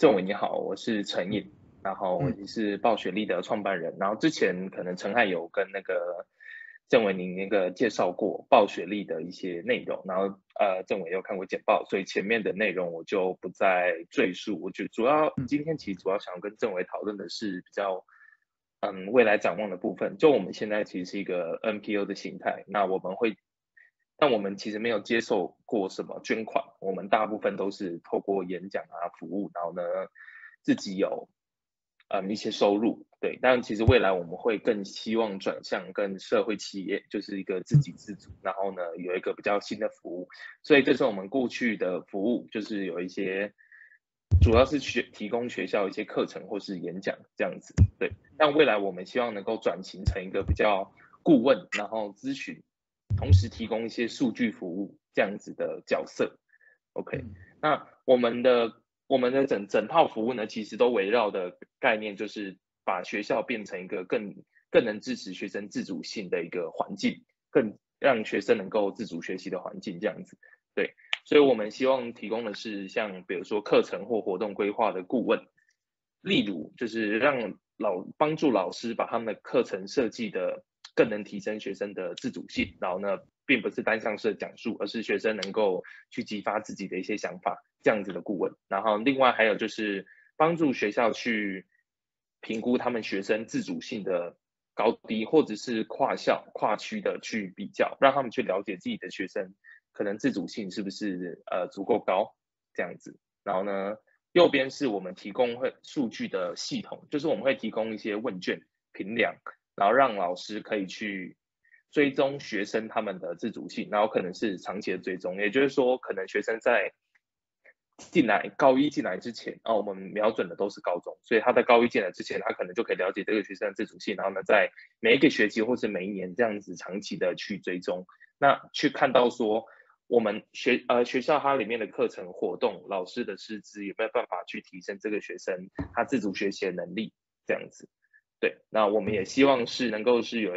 郑伟你好，我是陈颖，然后我嗯也是暴雪力的创办人，然后之前可能陈汉有跟那个郑伟您那个介绍过暴雪力的一些内容，然后郑伟有看过简报，所以前面的内容我就不再赘述。我觉得主要嗯今天其实主要想要跟郑伟讨论的是比较未来展望的部分。就我们现在其实是一个 NPO 的形态，但我们其实没有接受过什么捐款，我们大部分都是透过演讲啊服务，然后呢自己有一些收入，对。但其实未来我们会更希望转向跟社会企业，就是一个自嗯给自足，然后呢有一个比较新的服务，所以这是我们过去的服务，就是有一些主要是提供学校一些课程或是演讲这样子，对。但未来我们希望能够转型成一个比较顾问，然后咨询，同时提供一些数据服务这样子的角色。OK， 嗯那我们的整套服务呢，其实都围绕的概念就是把学校变成一个更能支持学生自主性的一个环境，更让学生能够自主学习的环境这样子。对，所以我们希望提供的是像比如说课程或活动规划的顾问，例如就是帮助老师把他们的课程设计的更能提升学生的自主性，然后呢，并不是单向式的讲述，而是学生能够去激发自己的一些想法，这样子的顾问。然后另外还有就是帮助学校去评估他们学生自主性的高低，或者是跨校、跨区的去比较，让他们去了解自己的学生可能自主性是不是足够高这样子。然后呢，右边是我们提供数据的系统，就是我们会提供一些问卷评量，然后让老师可以去追踪学生他们的自主性，然后可能是长期的追踪，也就是说，可能学生在高一进来之前，我们瞄准的都是高中，所以他在高一进来之前，他可能就可以了解这个学生的自主性，然后呢，在每一个学期或是每一年这样子长期的去追踪，那去看到说我们学校它里面的课程活动，老师的师资有没有办法去提升这个学生他自主学习的能力，这样子。对，那我们也希望是能够是有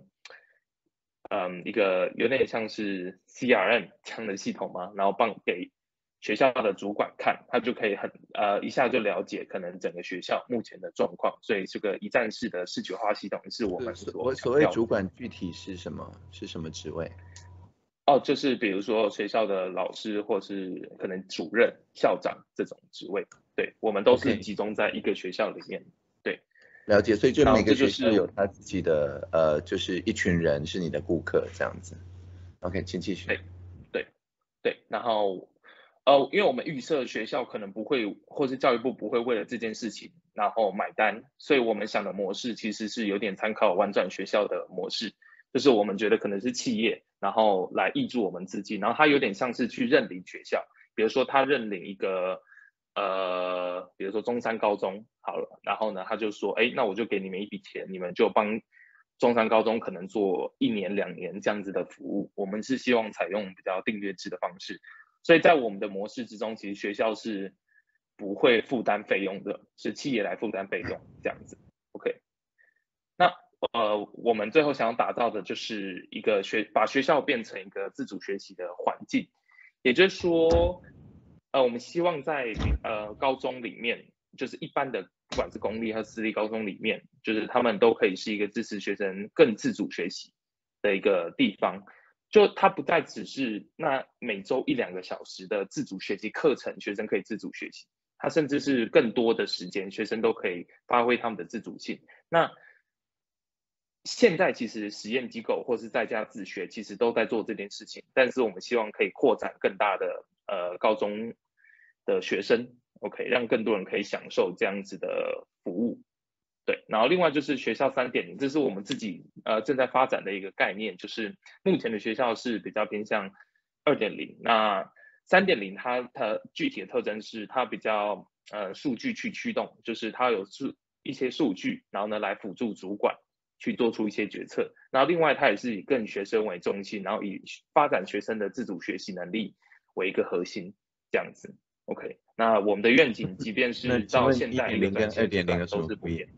一个有点像是 CRM 这样的系统嘛，然后给学校的主管看，他就可以一下就了解可能整个学校目前的状况，所以这个一站式的视觉化系统是我们所所谓强调的。 主管具体是什么？是什么职位？ 就是比如说学校的老师或是可能主任、校长这种职位，对，我们都是 OK， 集中在一个学校里面，对， 了解。所以就然后每个这就是学校有他自己的就是一群人是你的顾客这样子。OK，请继续。 对对对，然后因为我们预设学校可能不会，或是教育部不会为了这件事情然后买单，所以我们想的模式其实是有点参考玩转学校的模式，就是我们觉得可能是企业，然后来挹注我们资金，然后它有点像是去认领学校，比如说他认领一个比如说中山高中好了，然后呢他就说，哎，那我就给你们一笔钱，你们就帮中山高中可能做1年2年这样子的服务，我们是希望采用比较订阅制的方式，所以在我们的模式之中，其实学校是不会负担费用的，是企业来负担费用这样子。OK，那我们最后想要打造的就是把学校变成一个自主学习的环境，也就是说，我们希望在高中里面，就是一般的不管是公立和私立高中里面，就是他们都可以是一个支持学生更自主学习的一个地方。就它不再只是那每周1-2个小时的自主学习课程，学生可以自主学习，它甚至是更多的时间，学生都可以发挥他们的自主性。那现在其实实验机构或是在家自学，其实都在做这件事情，但是我们希望可以扩展更大的高中的学生，OK，让更多人可以享受这样子的服务。对，然后另外就是学校3.0，这是我们自己正在发展的一个概念，就是目前的学校是比较偏向2.0，那3.0它具体的特征是它比较数据去驱动，就是它有一些数据，然后呢来辅助主管去做出一些决策，然后另外它也是以更学生为中心，然后以发展学生的自主学习能力为一个核心，这样子。OK，那我们的愿景，即便那是到请问现在一个 1.0跟短期的阶 2.0 段有什么不一样？ 都是不变。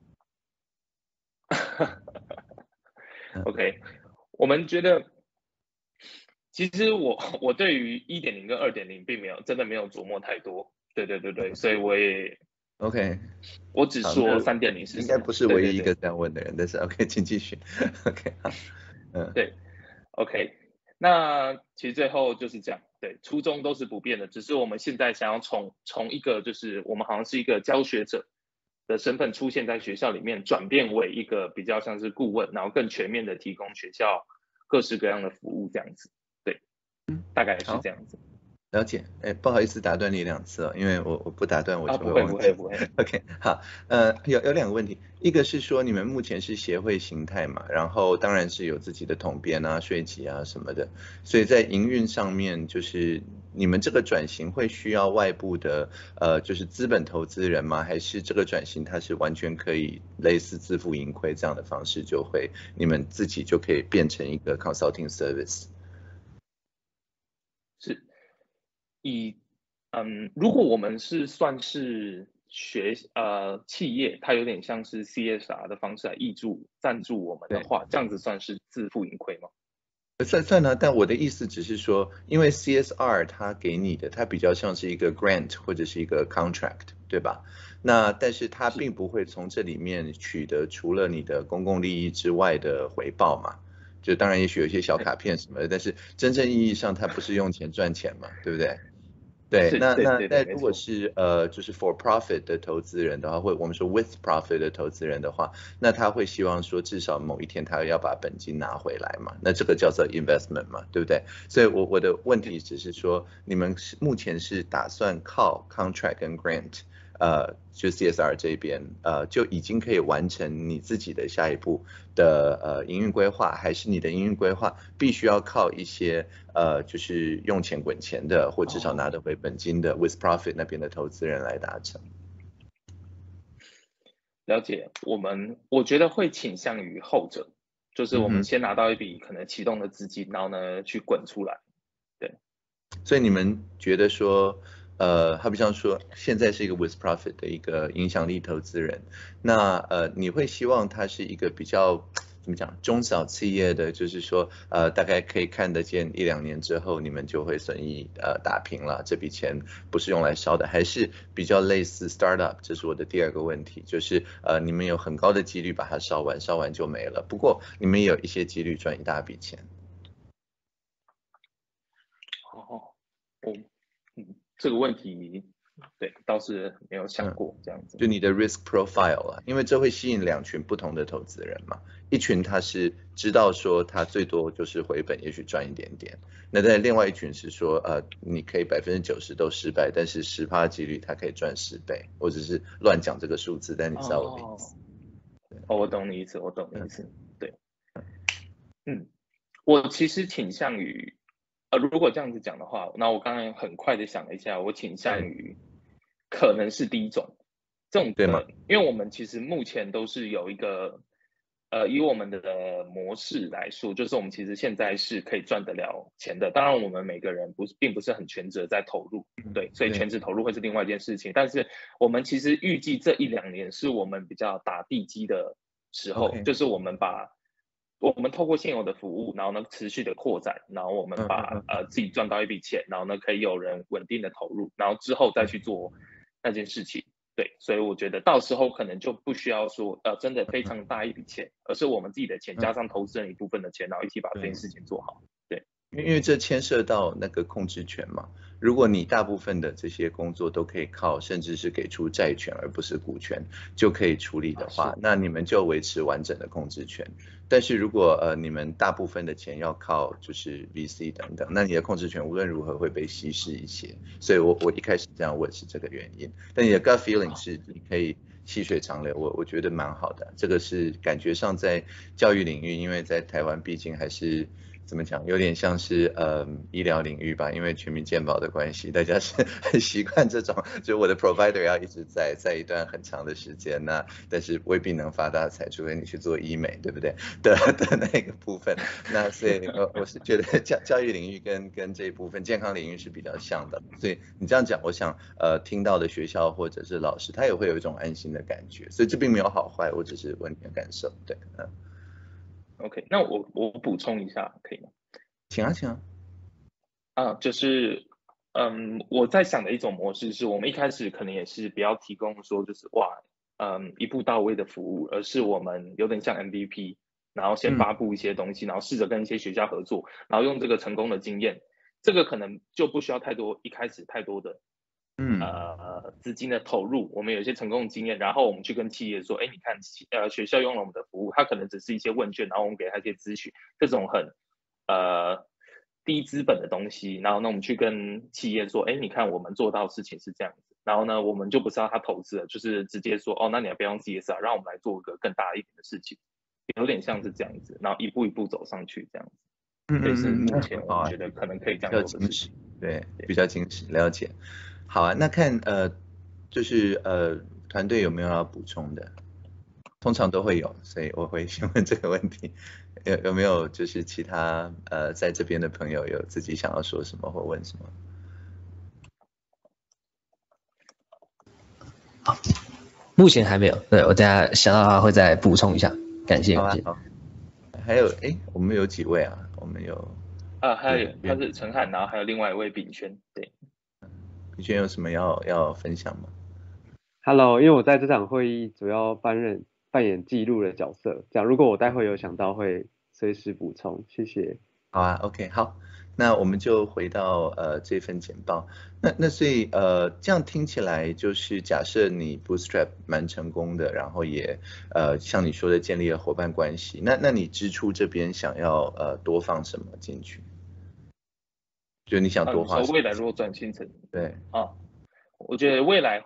嗯 OK，我们觉得，其实我对于1.0跟2.0并真的没有琢磨太多， 对，所以 OK， 我只好，那说3.0是应什么。 该不是唯一一个对这样问的人，但是 OK，请继续。OK，好， 对，OK。那其实最后就是这样，对，初衷都是不变的，只是我们现在想要从一个就是我们好像是一个教学者的身份出现在学校里面，转变为一个比较像是顾问，然后更全面的提供学校各式各样的服务这样子。对，大概是好。 这样子。 了解，哎，不好意思打断你2次哦，因为我不打断我啊， 就不会会忘记。 不会不会。 OK，好，有2个问题，一个是说你们目前是协会形态嘛，然后当然是有自己的统编啊、税级啊什么的，所以在营运上面，就是你们这个转型会需要外部的就是资本投资人吗？还是这个转型它是完全可以类似自负盈亏这样的方式，就会你们自己就可以变成一个 consulting service？ 是如果我们是算是企业，它有点像是 CSR 的方式来赞助我们的对。 话，这样子算是自负盈亏吗？ 算呢，但我的意思只是说，因为 CSR 它给你的，它比较像是一个 grant 或者是一个 contract，对吧？那但是它是并不会从这里面取得除了你的公共利益之外的回报嘛。就当然也许有一些小对卡片什么的，但是真正意义上它不是用钱赚钱嘛，对不对？对， 是，对， 那如果没错。 是就是 for profit 的投资人的话，或者我们说 with profit 的投资人的话，那他会希望说至少某一天他要把本金拿回来嘛，那这个叫做 investment 嘛，对不对？所以我的问题只是说，你们目前是打算靠 contract 跟 grant，就 CSR 这边，就已经可以完成你自己的下一步的营运规划，还是你的营运规划必须要靠一些就是用钱滚钱的，或至少拿得回本金的 with profit 那边的投资人来达成？ 了解。我觉得会倾向于后者，就是我们嗯哼， 先拿到一笔可能启动的资金，然后呢去滚出来。对， 所以你们觉得说，好比像说现在是一个 with profit 的一个影响力投资人，那你会希望他是一个比较怎么讲中小企业的，就是说大概可以看得见1-2年之后你们就会损益打平了，这笔钱不是用来烧的，还是比较类似 startup？这是我的第2个问题，就是你们有很高的几率把它烧完，烧完就没了，不过你们也有一些几率赚一大笔钱。 哦，我这个问题对倒是没有想嗯。 过这样子。 就你的 risk profile 啊，因为这会吸引2群不同的投资人嘛，一群他是知道说他最多就是回本，也许赚一点点，那在另外一群是说，你可以90%都失败，但是10%几率他可以赚10倍，我只是乱讲这个数字，但你知道我的意哦， 思。 我懂你意思，我懂你意嗯思。对，嗯，我其实倾向于，如果这样子讲的话，那我刚刚很快的想了一下，我倾向对于可能是第一种，这种对吗？ 因为我们其实目前都是有一个，以我们的模式来说，就是我们其实现在是可以赚得了钱的，当然我们每个人并不是很全职在投入，对，所以对全职投入会是另外一件事情，但是我们其实预计这1-2年是我们比较打地基的时候， ，OK， 就是我们透过现有的服务，然后呢持续的扩展，然后我们把自己赚到一笔钱，然后呢可以有人稳定的投入，然后之后再去做那件事情。对，所以我觉得到时候可能就不需要说真的非常大一笔钱，而是我们自己的钱嗯， 加上投资人一部分的钱，然后一起把这件对。 事情做好。对， 因为这牵涉到那个控制权嘛。如果你大部分的这些工作都可以靠，甚至是给出债权而不是股权就可以处理的话， 是那你们就维持完整的控制权。但是如果你们大部分的钱要靠就是 VC 等等，那你的控制权无论如何会被稀释一些。所以我一开始这样问是这个原因。但你的 gut feeling 是你可以细水长流，我觉得蛮好的。这个是感觉上在教育领域，因为在台湾毕竟还是怎么讲，有点像是医疗领域吧，因为全民健保的关系，大家是很习惯这种，就我的 provider 要一直在一段很长的时间，那但是未必能发大财，除非你去做医美，对不对？的那个部分，那所以我是觉得教育领域跟这一部分健康领域是比较像的，所以你这样讲，我想听到的学校或者是老师，他也会有一种安心的感觉，所以这并没有好坏，我只是问你的感受，对， OK，那我补充一下可以吗？ 请啊请啊， 就是我在想的一种模式是我们一开始可能也是不要提供说就是哇，一步到位的服务，而是我们有点像 MVP，然后先发布一些东西，然后试着跟一些学校合作，然后用这个成功的经验，这个可能就不需要一开始太多的资金的投入，我们有一些成功的经验，然后我们去跟企业说，哎，你看学校用了我们的服务，它可能只是一些问卷，然后我们给他一些咨询，这种很低资本的东西，然后呢，我们去跟企业说，哎，你看我们做到的事情是这样子，然后呢，我们就不是要他投资了，就是直接说，哦，那你要不要用 CSR，让我们来做一个更大一点的事情，有点像是这样子，然后一步一步走上去这样子，这是目前我们觉得可能可以这样做的事情。 对，比较惊喜，了解。好啊，那看就是团队有没有要补充的？通常都会有，所以我会先问这个问题，有没有就是其他在这边的朋友有自己想要说什么或问什么？ 好，目前还没有，对，我等下想到的话会再补充一下，感谢感谢。 好，还有我们有几位啊？我们有还有他是陈汉，然后还有另外一位炳轩，对。 炳轩有什么要分享吗？ Hello，因为我在这场会议主要扮演记录的角色，这样如果我待会有想到会随时补充，谢谢。 好啊 ，OK， 好，那我们就回到这份简报。那所以这样听起来就是假设你 Bootstrap 蛮成功的，然后也像你说的建立了伙伴关系，那你支出这边想要多放什么进去？就你想多花什么？ 未来如果转型成对我觉得未来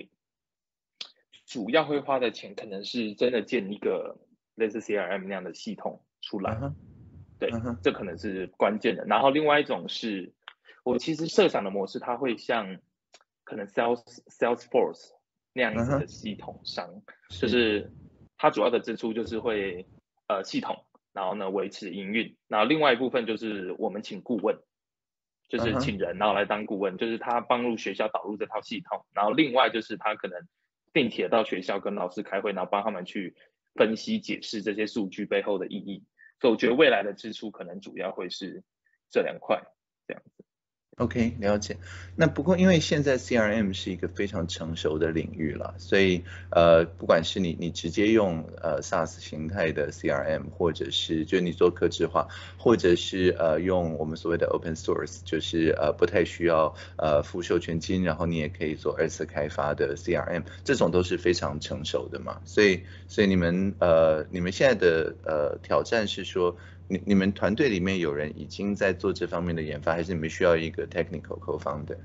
主要会花的钱可能是真的建一个类似 CRM 那样的系统出来，对，这可能是关键的。然后另外一种是我其实设想的模式，它会像可能 Salesforce 那样子的系统商，就是它主要的支出就是会系统，然后呢维持营运，然后另外一部分就是我们请顾问。就是请人然后来当顾问，就是他帮助学校导入这套系统，然后另外就是他可能定期的到学校跟老师开会，然后帮他们去分析解释这些数据背后的意义。所以我觉得未来的支出可能主要会是这2块这样子。 OK， 了解。那不过因为现在 CRM 是一个非常成熟的领域了，所以不管是你直接用SaaS 形态的 CRM， 或者是就你做客制化，或者是用我们所谓的 Open Source， 就是不太需要付授权金，然后你也可以做2次开发的 CRM， 这种都是非常成熟的嘛。所以你们现在的挑战是说，你们团队里面有人已经在做这方面的研发，还是你们需要一个 technical co-founder？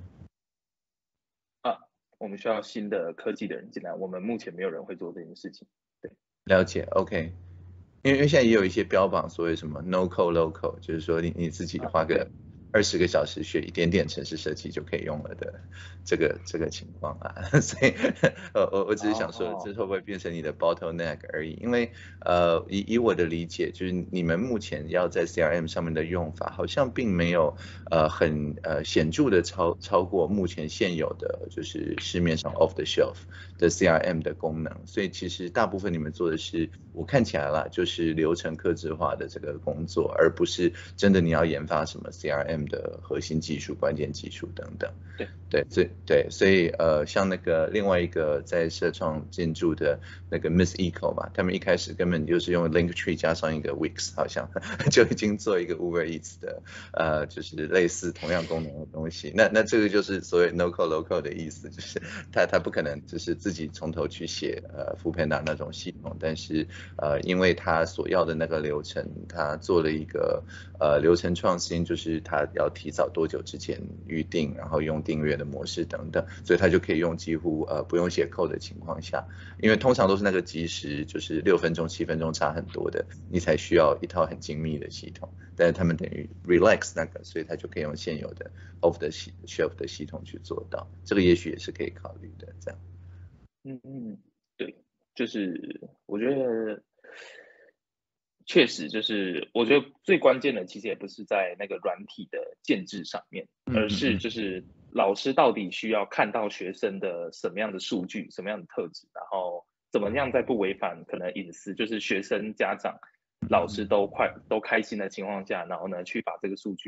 我们需要新的科技的人进来，我们目前没有人会做这件事情。对， 了解 ，OK。因为现在也有一些标榜所谓什么 no code low code， 就是说你自己花个20个小时学一点点程式设计就可以用了的这个情况啊，所以我只是想说，这会不会变成你的 bottleneck 而已？因为以我的理解，就是你们目前要在 CRM 上面的用法，好像并没有很显著的超过目前现有的就是市面上 off the shelf 的 CRM 的功能，所以其实大部分你们做的是，我看起来啦，就是流程客制化的这个工作，而不是真的你要研发什么 CRM 的核心技术、关键技术等等。所以像那个另外一个在社创进驻的那个 Miss Eco 嘛，他们一开始根本就是用 Linktree 加上一个 Wix， 好像就已经做一个 Uber Eats 的就是类似同样功能的东西。那这个就是所谓 no code low code 的意思，就是他不可能就是自己从头去写Foodpanda 那种系统，但是因为他所要的那个流程，他做了一个流程创新，就是他要提早多久之前预定，然后用订阅的模式等等，所以他就可以用几乎不用写 code 的情况下，因为通常都是那个即时就是6分钟7分钟差很多的，你才需要一套很精密的系统，但是他们等于 relax 那个，所以他就可以用现有的 off the shelf 的系统去做到，这个也许也是可以考虑的这样。 对，就是我觉得确实就是我觉得最关键的其实也不是在那个软体的建制上面，而是就是老师到底需要看到学生的什么样的数据、什么样的特质，然后怎么样在不违反可能隐私，就是学生、家长、老师都开心的情况下，然后呢去把这个数据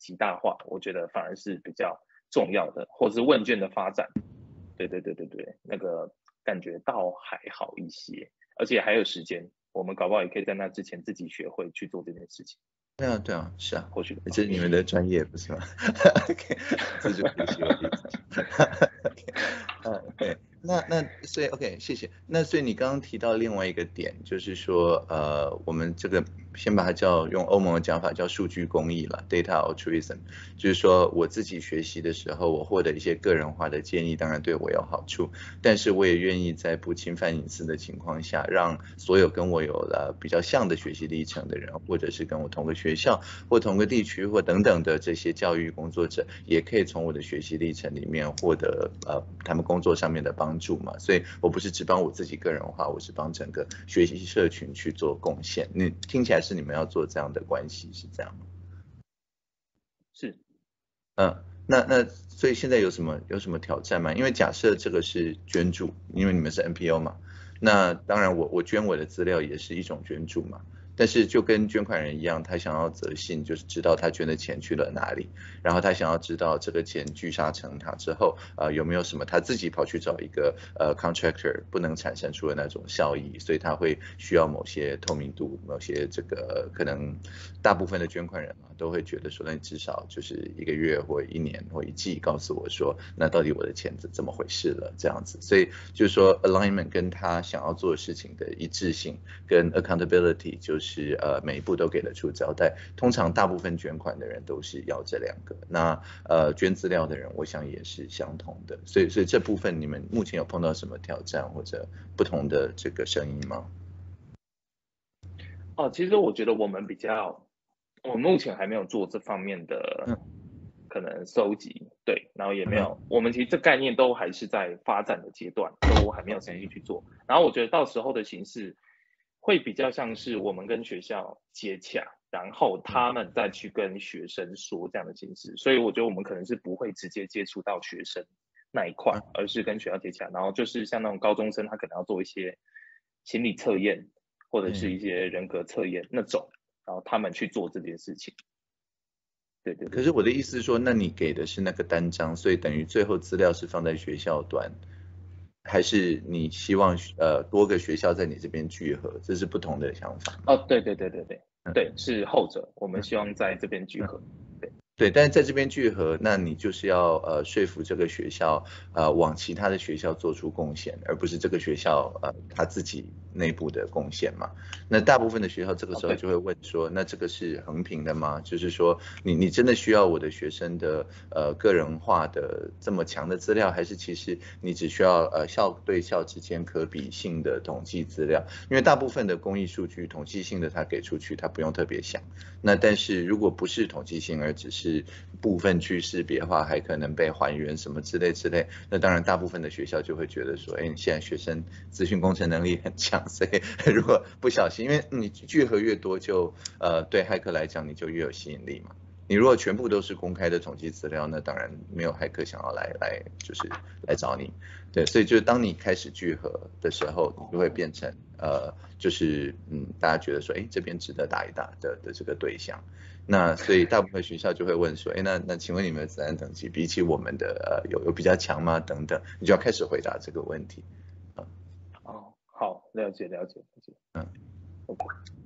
极大化，我觉得反而是比较重要的，或者是问卷的发展。对，那个感觉倒还好一些，而且还有时间，我们搞不好也可以在那之前自己学会去做这件事情。 对啊，是啊， 或许这是你们的专业不是吗？OK， 自主学习问题。对，那所以 OK， 谢谢。那所以你刚刚提到另外一个点，就是说我们这个先把它用欧盟的讲法叫数据公益了 ，data altruism， 就是说我自己学习的时候，我获得一些个人化的建议，当然对我有好处，但是我也愿意在不侵犯隐私的情况下，让所有跟我有了比较像的学习历程的人，或者是跟我同个学校或同个地区或等等的这些教育工作者，也可以从我的学习历程里面获得他们工作上面的帮助嘛。所以我不是只帮我自己个人化，我是帮整个学习社群去做贡献。你听起来是你们要做这样的关系，是这样吗？ 是。 那所以现在有什么挑战吗？因为假设这个是捐助，因为你们是 NPO 嘛，那当然我捐我的资料也是一种捐助嘛。但是就跟捐款人一样，他想要择信，就是知道他捐的钱去了哪里，然后他想要知道这个钱聚沙成塔之后，有没有什么他自己跑去找一个contractor 不能产生出的那种效益，所以他会需要某些透明度，某些这个可能大部分的捐款人都会觉得说，那你至少就是1个月或1年或1季告诉我说，那到底我的钱怎么回事了这样子。所以就是说 alignment 跟他想要做的事情的一致性跟 accountability 就是每一步都给得出交代。通常大部分捐款的人都是要这2个，那捐资料的人我想也是相同的。所以这部分你们目前有碰到什么挑战或者不同的这个声音吗？ 其实我觉得我们目前还没有做这方面的可能收集，对，然后也没有，我们其实这概念都还是在发展的阶段，都还没有实际去做。然后我觉得到时候的形式会比较像是我们跟学校接洽，然后他们再去跟学生说这样的形式。所以我觉得我们可能是不会直接接触到学生那一块，而是跟学校接洽，然后就是像那种高中生，他可能要做一些心理测验或者是一些人格测验那种，然后他们去做这件事情。对。 可是我的意思是说，那你给的是那个单张，所以等于最后资料是放在学校端，还是你希望多个学校在你这边聚合，这是不同的想法。 对，是后者，我们希望在这边聚合。 对，但是在这边聚合，那你就是要说服这个学校往其他的学校做出贡献，而不是这个学校他自己内部的贡献嘛。那大部分的学校这个时候就会问说，那这个是衡平的吗？就是说你真的需要我的学生的个人化的这么强的资料，还是其实你只需要校对校之间可比性的统计资料？因为大部分的公益数据统计性的他给出去，他不用特别想。那但是如果不是统计性，而只是部分去识别化，还可能被还原什么之类，那当然大部分的学校就会觉得说，现在学生资讯工程能力很强，所以如果不小心，因为你聚合越多，就对骇客来讲你就越有吸引力嘛。你如果全部都是公开的统计资料，那当然没有骇客想要来就是来找你。对，所以就是当你开始聚合的时候，你就会变成就是大家觉得说，这边值得打一打的这个对象。那所以大部分学校就会问说，那请问你们的资安等级比起我们的有比较强吗？等等，你就要开始回答这个问题。 好，了解。OK，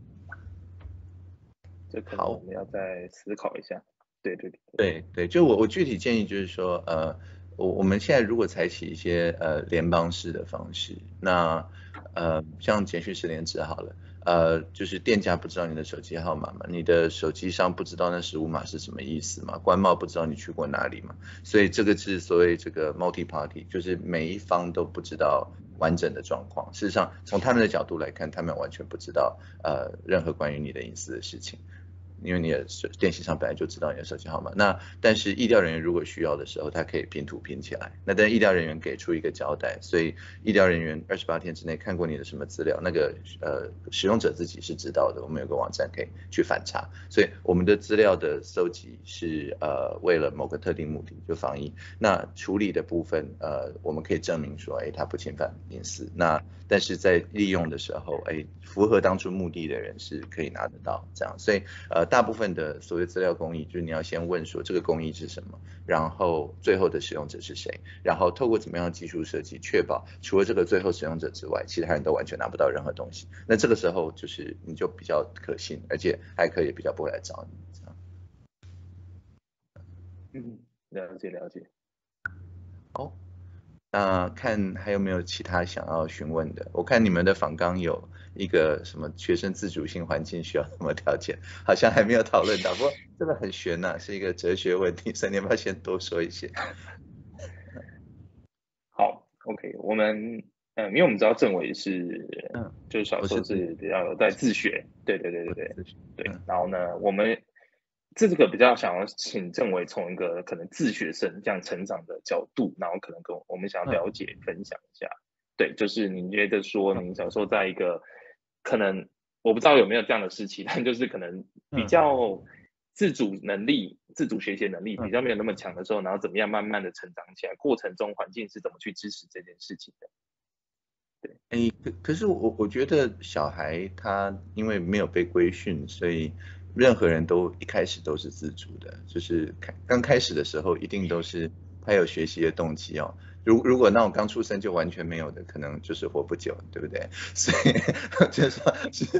这可能我们要再思考一下。 对，就我具体建议就是说，我们现在如果采取一些联邦式的方式，那像简讯10连制好了，就是店家不知道你的手机号码嘛，你的手机上不知道那15码是什么意思嘛，官帽不知道你去过哪里嘛，所以这个是所谓这个 multi party， 就是每一方都不知道完整的状况。事实上，从他们的角度来看，他们完全不知道任何关于你的隐私的事情。因为你的电信上本来就知道你的手机号码，那但是疫调人员如果需要的时候，他可以拼图拼起来。那但疫调人员给出一个交代，所以疫调人员28天之内看过你的什么资料，那个使用者自己是知道的。我们有个网站可以去反查，所以我们的资料的搜集是为了某个特定目的，就防疫。那处理的部分我们可以证明说，它不侵犯隐私。那但是在利用的时候，符合当初目的的人是可以拿得到这样。所以大部分的所谓资料公益，就是你要先问说这个公益是什么，然后最后的使用者是谁，然后透过怎么样的技术设计，确保除了这个最后使用者之外，其他人都完全拿不到任何东西。那这个时候就是你就比较可信，而且骇客也比较不会来找你。这样。 了解了解。 好，那看还有没有其他想要询问的？我看你们的访纲有一个什么学生自主性环境需要什么条件，好像还没有讨论到，不过这个很悬呐，是一个哲学问题，所以你要不要先多说一些？ 好 ，OK， 我们因为我们知道政委是就是小时候是比较有在自学，对，然后呢，我们这个比较想要请政委从一个可能自学生这样成长的角度，然后可能跟我们想要了解分享一下，对，就是您觉得说您小时候在一个可能我不知道有没有这样的事情，但就是可能比较自主能力、自主学习能力比较没有那么强的时候，然后怎么样慢慢的成长起来，过程中环境是怎么去支持这件事情的？ 对，可是我觉得小孩他因为没有被规训，所以任何人都一开始都是自主的，就是刚开始的时候一定都是他有学习的动机哦。如果那种刚出生就完全没有的，可能就是活不久，对不对？所以就是说是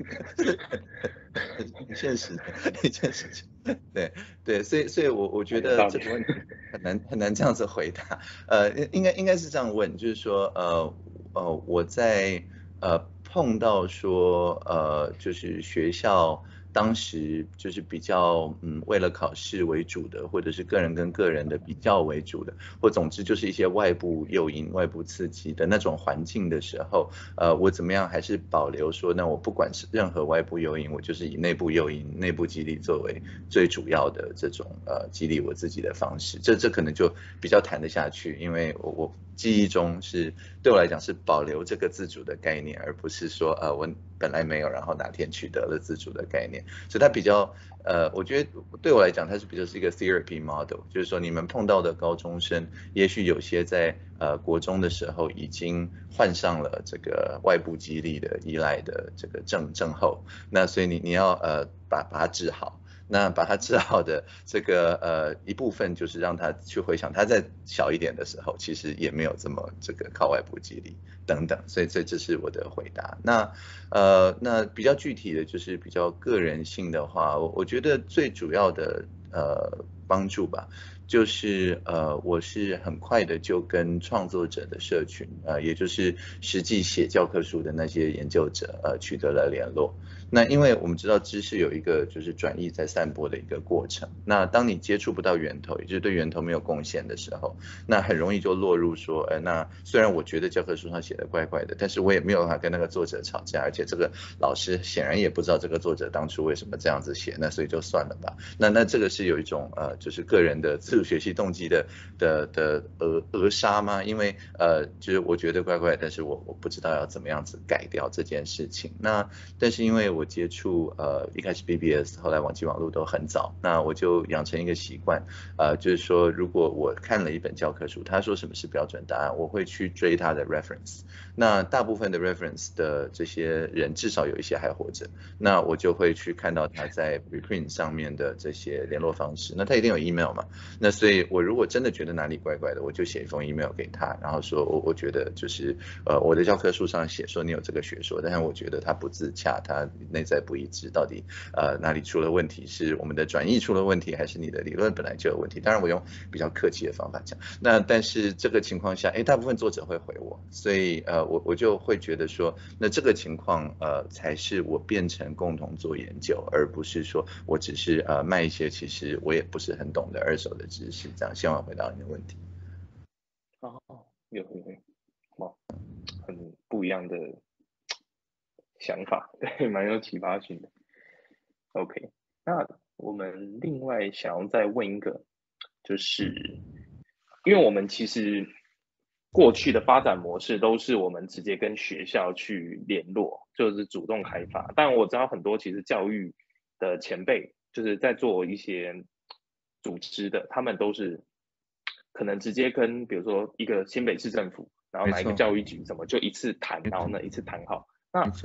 很现实的一件事情。对，所以我觉得这个问题很难这样子回答。应该是这样问，就是说我在碰到说就是学校当时就是比较为了考试为主的，或者是个人跟个人的比较为主的，或总之就是一些外部诱因、外部刺激的那种环境的时候，我怎么样还是保留说，那我不管是任何外部诱因，我就是以内部诱因、内部激励作为最主要的这种激励我自己的方式。这可能就比较谈得下去，因为我记忆中是对我来讲是保留这个自主的概念，而不是说我本来没有，然后哪天取得了自主的概念，所以它比较我觉得对我来讲它是比较是一个 therapy model， 就是说你们碰到的高中生，也许有些在国中的时候已经患上了这个外部激励的依赖的这个症候，那所以你要把它治好。那把它治好的这个一部分就是让他去回想他在小一点的时候，其实也没有这么这个靠外部激励等等，所以这是我的回答。那比较具体的就是比较个人性的话，我觉得最主要的帮助吧，就是我是很快的就跟创作者的社群也就是实际写教科书的那些研究者取得了联络。那因为我们知道知识有一个就是转译在散播的一个过程，那当你接触不到源头，也就是对源头没有贡献的时候，那很容易就落入说那虽然我觉得教科书上写的怪怪的，但是我也没有办法跟那个作者吵架，而且这个老师显然也不知道这个作者当初为什么这样子写，那所以就算了吧。那这个是有一种就是个人的自主学习动机的扼杀吗？因为就是我觉得怪怪，但是我不知道要怎么样子改掉这件事情。但是因为我接触一开始 BBS， 后来网际网路都很早，那我就养成一个习惯，就是说如果我看了一本教科书，他说什么是标准答案，我会去追他的 reference。那大部分的 reference 的这些人至少有一些还活着，那我就会去看到他在 reprint 上面的这些联络方式，那他一定有 email 嘛，那所以我如果真的觉得哪里怪怪的，我就写一封 email 给他，然后说我觉得就是我的教科书上写说你有这个学说，但是我觉得它不自洽，它内在不一致，到底哪里出了问题，是我们的转译出了问题，还是你的理论本来就有问题？当然我用比较客气的方法讲，那但是这个情况下大部分作者会回我，所以我就会觉得说，那这个情况才是我变成共同做研究，而不是说我只是卖一些其实我也不是很懂的二手的知识，这样希望回答你的问题。 有哇，很不一样的想法，对，蛮有启发性的。OK， 那我们另外想要再问一个，就是因为我们其实过去的发展模式都是我们直接跟学校去联络，就是主动开发。但我知道很多其实教育的前辈就是在做一些组织的，他们都是可能直接跟比如说一个新北市政府，然后哪一个教育局怎么就一次谈，然后呢一次谈好。那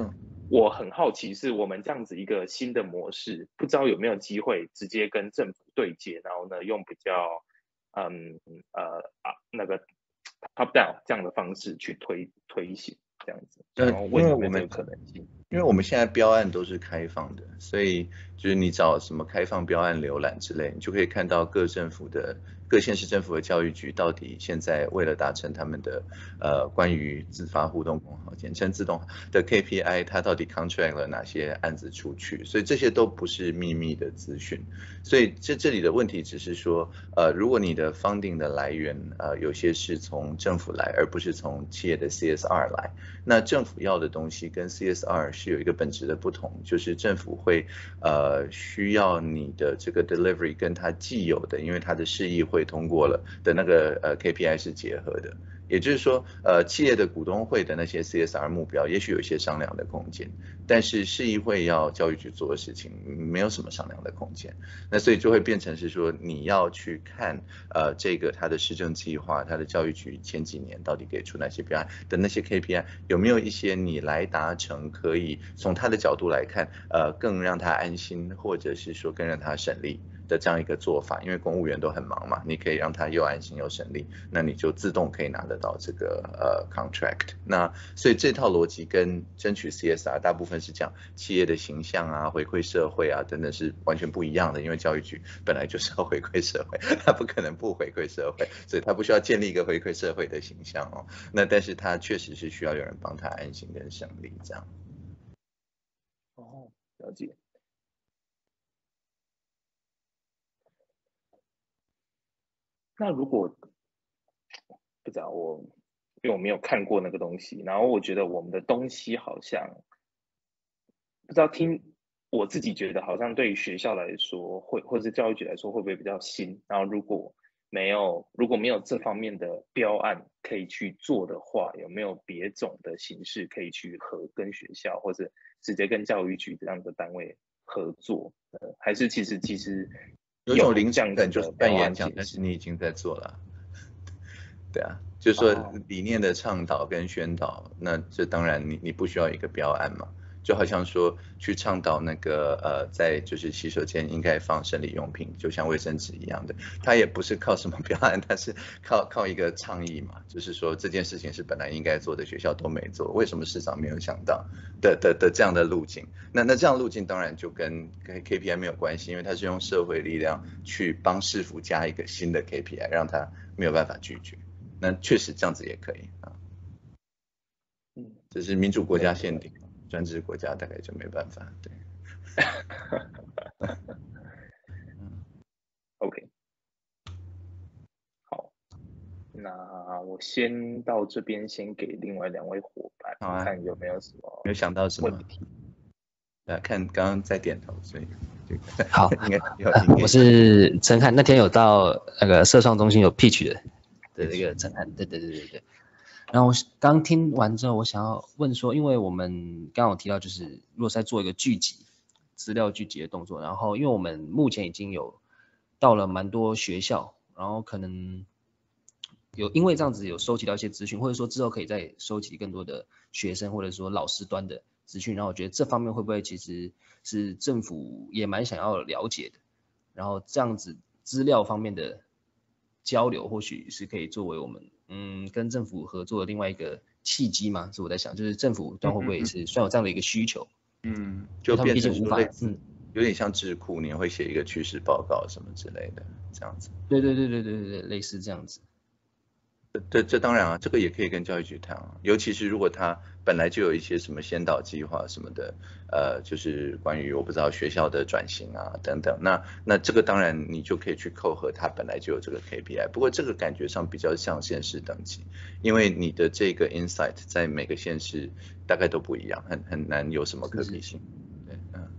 我很好奇，是我们这样子一个新的模式，不知道有没有机会直接跟政府对接，然后呢，用比较那个 top down 这样的方式去推行这样子，然后问有没有这个可能性？ 因为我们现在标案都是开放的，所以就是你找什么开放标案浏览之类，你就可以看到各县市政府的教育局到底现在为了达成他们的关于自发互动共好，简称自动的 KPI， 它到底 contract 了哪些案子出去，所以这些都不是秘密的资讯。所以这里的问题只是说，如果你的 funding 的来源有些是从政府来，而不是从企业的 CSR 来，那政府要的东西跟 CSR 是有一个本质的不同，就是政府会需要你的这个 delivery 跟它既有的，因为它的市议会通过了的那个KPI 是结合的。也就是说，企业的股东会的那些 CSR 目标，也许有一些商量的空间，但是市议会要教育局做的事情，没有什么商量的空间。那所以就会变成是说，你要去看这个它的施政计划，它的教育局前几年到底给出那些标案的那些 KPI， 有没有一些你来达成可以从他的角度来看，更让他安心，或者是说更让他省力的这样一个做法，因为公务员都很忙嘛，你可以让他又安心又省力，那你就自动可以拿得到这个contract。那所以这套逻辑跟争取 CSR 大部分是讲企业的形象啊、回馈社会啊等等是完全不一样的，因为教育局本来就是要回馈社会，他不可能不回馈社会，所以他不需要建立一个回馈社会的形象哦。那但是他确实是需要有人帮他安心跟省力这样。 哦，了解。那如果不知道因为我没有看过那个东西，然后我觉得我们的东西好像不知道我自己觉得好像对于学校来说或者是教育局来说会不会比较新，然后如果没有这方面的标案可以去做的话，有没有别种的形式可以去跟学校或者直接跟教育局这样的单位合作？还是其实有一种零成本， 这样子就是办演讲，但是你已经在做了。对啊，就是说理念的倡导跟宣导，那这当然你不需要一个标案嘛，就好像说去倡导那个在就是洗手间应该放生理用品，就像卫生纸一样的，它也不是靠什么标案，它是靠一个倡议嘛，就是说这件事情是本来应该做的，学校都没做，为什么市长没有想到的这样的路径？那这样路径当然就跟 KPI 没有关系，因为它是用社会力量去帮市府加一个新的 KPI， 让它没有办法拒绝。那确实这样子也可以啊，这是民主国家限定，专制国家大概就没办法，对。 OK， 好，那我先到这边，先给另外2位伙伴，看有没有什么没有想到什么问题。 看刚刚在点头，所以好， 应该我是陈汉，那天有到那个社创中心有 pitch 的那个陈汉，对。然后我刚听完之后，我想要问说，因为我们刚刚有提到，就是如果是在做一个资料聚集的动作，然后因为我们目前已经有到了蛮多学校，然后可能因为这样子有收集到一些资讯，或者说之后可以再收集更多的学生或者说老师端的资讯，然后我觉得这方面会不会其实是政府也蛮想要了解的，然后这样子资料方面的交流或许是可以作为我们跟政府合作的另外一个契机嘛，是我在想，就是政府端会不会也是虽然有这样的一个需求， 就变成无法有点像智库，你会写一个趋势报告什么之类的这样子。 对，类似这样子。 这当然啊，这个也可以跟教育局谈啊，尤其是如果他本来就有一些什么先导计划什么的，就是关于我不知道学校的转型啊等等，那这个当然你就可以去扣合他本来就有这个 KPI， 不过这个感觉上比较像县市等级，因为你的这个 insight 在每个县市大概都不一样，很难有什么可比性。对，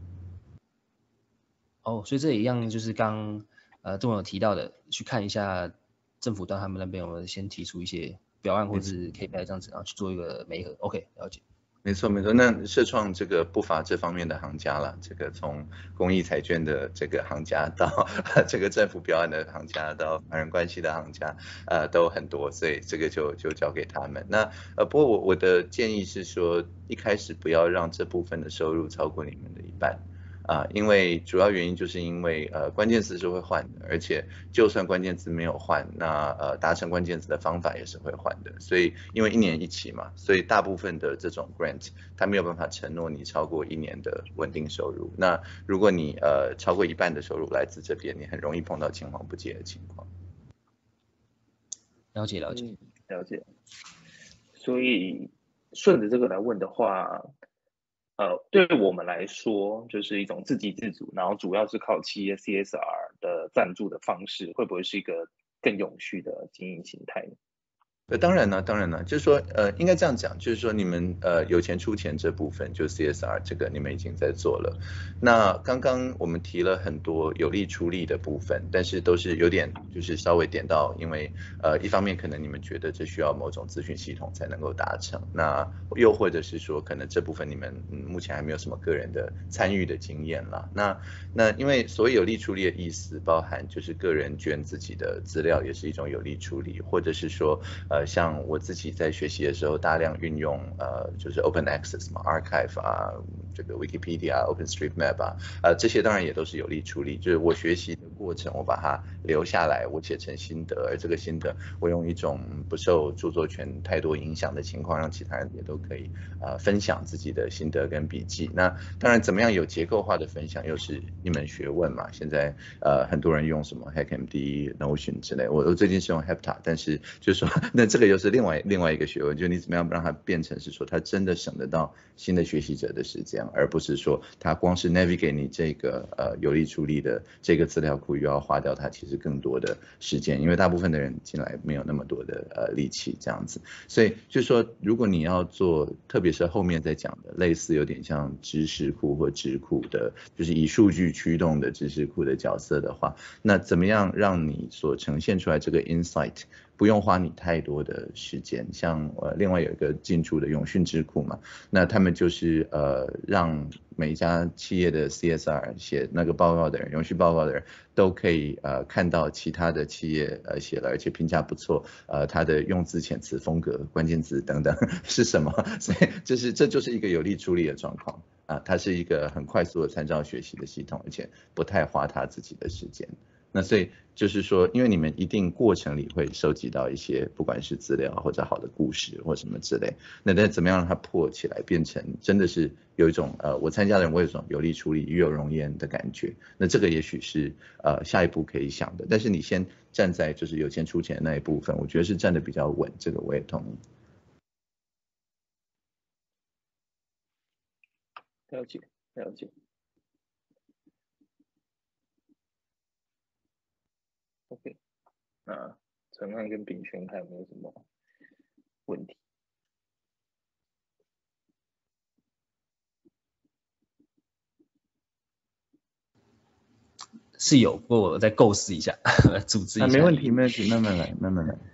所以这也一样，就是刚仲有提到的，去看一下政府端他们那边有没有先提出一些标案或者是 KPI 这样子，然后去做一个媒合。OK， 了解。 没错没错，那社创这个不乏这方面的行家了，这个从公益彩券的这个行家到这个政府标案的行家，到法人关系的行家，都很多，所以这个就交给他们。那不过我的建议是说，一开始不要让这部分的收入超过你们的一半。因为主要原因就是因为关键词是会换的，而且就算关键词没有换，那达成关键词的方法也是会换的，所以因为1年1期嘛，所以大部分的这种 grant 它没有办法承诺你超过1年的稳定收入。那如果你超过一半的收入来自这边，你很容易碰到青黄不接的情况。 了解了解了解。所以顺着这个来问的话，对我们来说，就是一种自给自足，然后主要是靠企业 CSR 的赞助的方式，会不会是一个更永续的经营形态呢？ 当然了，就是说，应该这样讲，就是说你们有钱出钱这部分，就 CSR 这个你们已经在做了。那刚刚我们提了很多有力出力的部分，但是都是有点就是稍微点到，因为一方面可能你们觉得这需要某种资讯系统才能够达成，那又或者是说可能这部分你们目前还没有什么个人的参与的经验啦。那因为所谓有力出力的意思，包含就是个人捐自己的资料也是一种有力出力，或者是说像我自己在学习的时候，大量运用就是 Open Access 嘛 ，Archive 啊，这个 Wikipedia、OpenStreetMap 这些当然也都是有力出力，就是我学习的过程，我把它留下来，我写成心得，而这个心得我用一种不受著作权太多影响的情况，让其他人也都可以分享自己的心得跟笔记。那当然，怎么样有结构化的分享，又是一门学问嘛。现在很多人用什么 HackMD、Notion 之类，我最近是用 Heptah， 但是就是说那这个又是另外一个学问，就是你怎么样让它变成是说它真的省得到新的学习者的时间，而不是说它光是 navigate 你这个有力出力的这个资料库，又要花掉它其实更多的时间，因为大部分的人进来没有那么多的力气这样子。所以就是说，如果你要做，特别是后面在讲的类似有点像知识库或智库的，就是以数据驱动的知识库的角色的话，那怎么样让你所呈现出来这个 insight不用花你太多的时间？像另外有一个进驻的永讯智库嘛，那他们就是让每一家企业的 CSR 写那个报告的人，永续报告的人都可以看到其他的企业写了而且评价不错，它的用字遣词风格、关键字等等是什么，所以这就是一个有力出力的状况它是一个很快速的参照学习的系统，而且不太花他自己的时间。那所以就是说，因为你们一定过程里会收集到一些不管是资料或者好的故事或什么之类，那怎么样让它破起来，变成真的是有一种我参加的人我有一种有力出力、与有荣焉的感觉。那这个也许是下一步可以想的，但是你先站在就是有钱出钱的那一部分，我觉得是站得比较稳，这个我也同意。 了解。OK， 那陈汉跟秉权还有没有什么问题？ 是有，不过我再构思一下，组织一下。 没问题，慢慢来。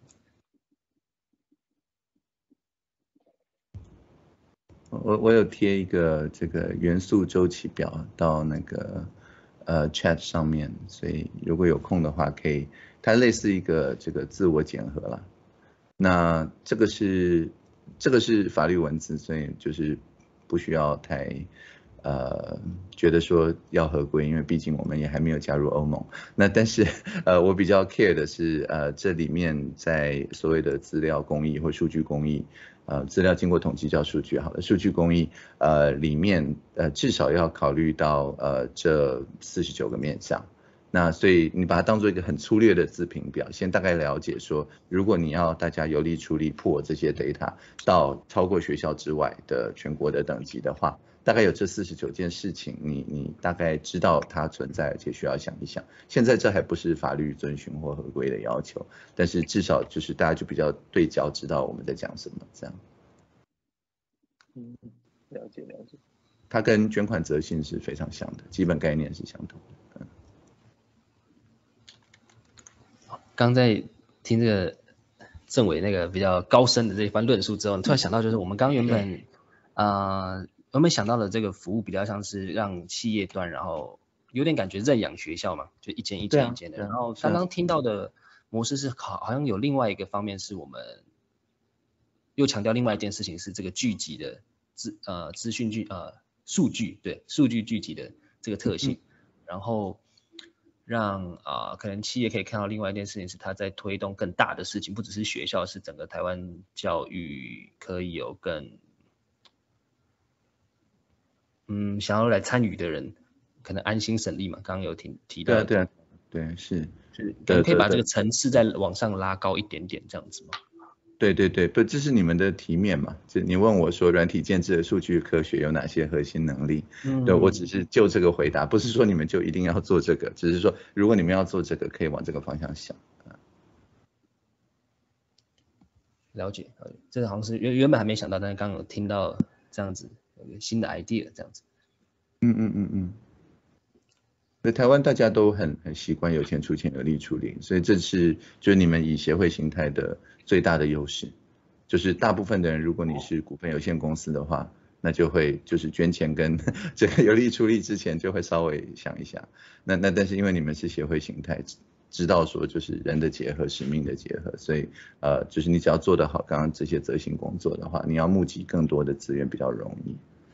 我有贴一个这个元素周期表到那个chat 上面，所以如果有空的话可以，它类似一个这个自我检核啦。那这个是法律文字，所以就是不需要太觉得说要合规，因为毕竟我们也还没有加入欧盟。那但是我比较 care 的是这里面在所谓的资料公益或数据公益资料经过统计叫数据好了，数据公益里面至少要考虑到这49个面向。那所以你把它当做一个很粗略的自评表，先大概了解说，如果你要大家有力出力破这些 data 到超过学校之外的全国的等级的话，大概有这49件事情，你大概知道它存在，而且需要想一想。现在这还不是法律遵循或合规的要求，但是至少就是大家就比较对焦，知道我们在讲什么这样。 了解。 它跟捐款责信是非常像的，基本概念是相同的。 刚在听这个政委那个比较高深的这一番论述之后，突然想到，就是我们刚原本我们想到的这个服务比较像是让企业端，然后有点感觉认养学校嘛，就一间一间一间的。然后刚刚听到的模式是好像有另外一个方面是我们又强调另外一件事情是这个聚集的资讯数据，对，数据聚集的这个特性，然后让可能企业可以看到另外一件事情是它在推动更大的事情，不只是学校，是整个台湾教育可以有更想要来参与的人可能安心省力嘛，刚刚有提到对，是可以把这个层次再往上拉高一点点这样子吗？ 对，不，这是你们的题面嘛？就你问我说软体建制的数据科学有哪些核心能力？对，我只是就这个回答，不是说你们就一定要做这个，只是说如果你们要做这个，可以往这个方向想。 了解，这好像是原本还没想到，但是刚刚有听到这样子有个新的 idea 这样子。 在台湾大家都很习惯有钱出钱有力出力，所以这是就是你们以协会形态的最大的优势，就是大部分的人如果你是股份有限公司的话，那就会就是捐钱跟这个有力出力之前就会稍微想一下，那但是因为你们是协会形态，知道说就是人的结合使命的结合，所以就是你只要做得好刚刚这些责行工作的话，你要募集更多的资源比较容易。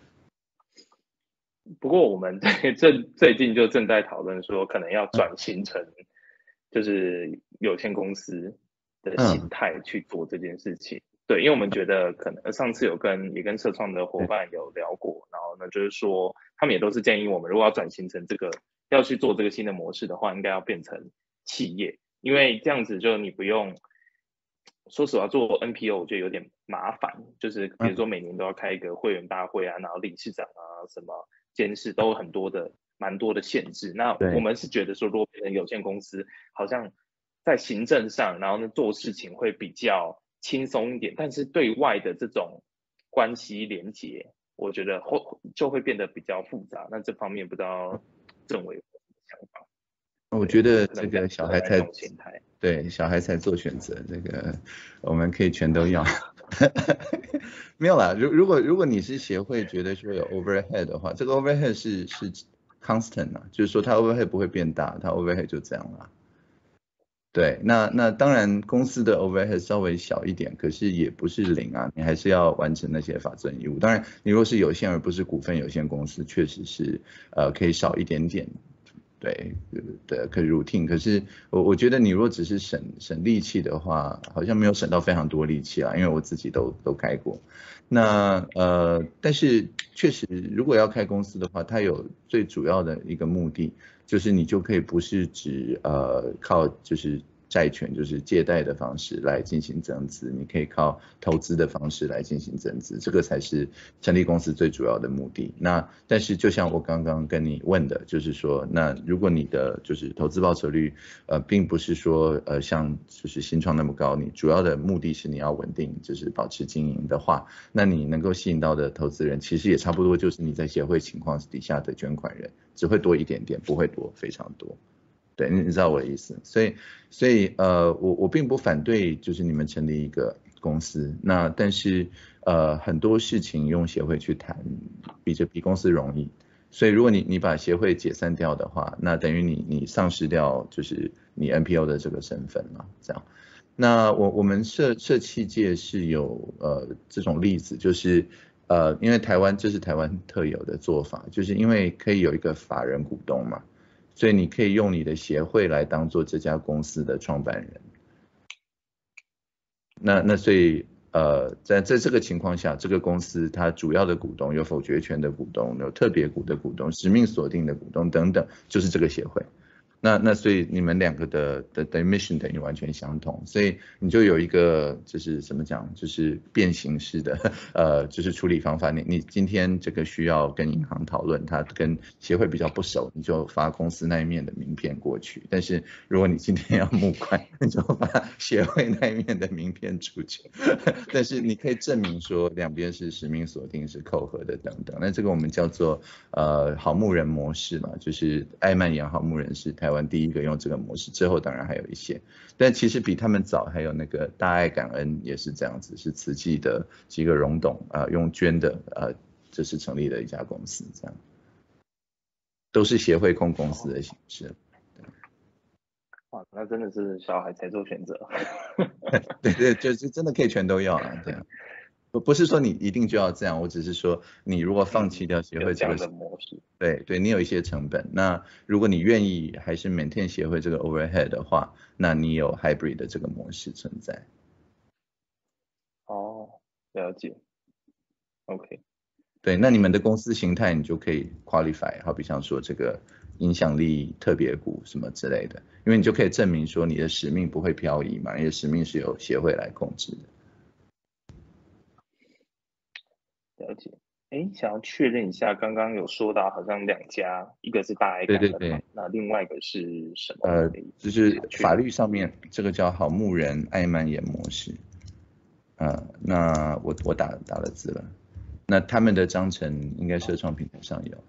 不过我们最近就正在讨论说，可能要转型成就是有限公司的形态去做这件事情。对，因为我们觉得可能上次也跟社创的伙伴有聊过，然后呢就是说他们也都是建议我们，如果要转型成这个要去做这个新的模式的话，应该要变成企业，因为这样子就你不用。说实话，做 NPO 我觉得有点麻烦，就是比如说每年都要开一个会员大会啊，然后理事长啊什么监事都有蛮多的限制。那我们是觉得说，如果变成有限公司，好像在行政上，然后呢做事情会比较轻松一点，但是对外的这种关系连结，我觉得就会变得比较复杂。那这方面不知道政委有什么想法？ 我觉得这个小孩才对小孩才做选择，这个我们可以全都要。没有啦，如果你是协会觉得说有 overhead 的话，这个 overhead 是 constant 啊，就是说它 overhead 不会变大，它 overhead 就这样啦。对，那当然公司的 overhead 稍微小一点，可是也不是零啊，你还是要完成那些法政义务。当然你若是有限而不是股份有限公司，确实是可以少一点点。对，可以 routine， 可是我觉得你若只是省力气的话，好像没有省到非常多力气啊，因为我自己都开过。那但是确实，如果要开公司的话，它有最主要的一个目的，就是你就可以不是只靠就是债权，就是借贷的方式来进行增资，你可以靠投资的方式来进行增资，这个才是成立公司最主要的目的。那但是就像我刚刚跟你问的，就是说，那如果你的就是投资报酬率并不是说像就是新创那么高，你主要的目的是你要稳定，就是保持经营的话，那你能够吸引到的投资人其实也差不多就是你在协会情况底下的捐款人，只会多一点点，不会多非常多。对，你知道我的意思，所以我并不反对，就是你们成立一个公司，那但是很多事情用协会去谈，比公司容易，所以如果你把协会解散掉的话，那等于你丧失掉就是你 NPO 的这个身份了，这样。那我们社企界是有这种例子，就是因为这是台湾特有的做法，就是因为可以有一个法人股东嘛。所以你可以用你的协会来当做这家公司的创办人。那所以在这个情况下，这个公司它主要的股东有否决权的股东，有特别股的股东，使命锁定的股东等等，就是这个协会。那所以你们两个的 mission 等于完全相同，所以你就有一个就是怎么讲，就是变形式的就是处理方法。你今天这个需要跟银行讨论，他跟协会比较不熟，你就发公司那一面的名片过去。但是如果你今天要募款，你就发协会那一面的名片出去。但是你可以证明说两边是使命锁定，是扣合的等等。那这个我们叫做好牧人模式嘛，就是艾曼养好牧人是台台湾第一个用这个模式，之后当然还有一些，但其实比他们早还有那个大爱感恩也是这样子，是慈济的几个荣董用捐的就是成立了一家公司，这样都是协会控公司的形式。 哇，那真的是小孩才做选择。 对对，就是真的可以全都要啊，对啊。不是说你一定就要这样，我只是说你如果放弃掉协会这个的模式， 对对，你有一些成本。那如果你愿意还是 maintain 协会这个 overhead 的话，那你有 hybrid 的这个模式存在。 哦，了解。OK。 对，那你们的公司形态你就可以 qualify， 好比像说这个影响力特别股什么之类的，因为你就可以证明说你的使命不会漂移嘛，你的使命是由协会来控制的。 了解。想要确认一下，刚刚有说到好像2家，一个是大爱感恩嘛， 对， 那另外一个是什么？ 就是法律上面这个叫好牧人爱蔓延模式。那我打了字了，那他们的章程应该社创平台上有。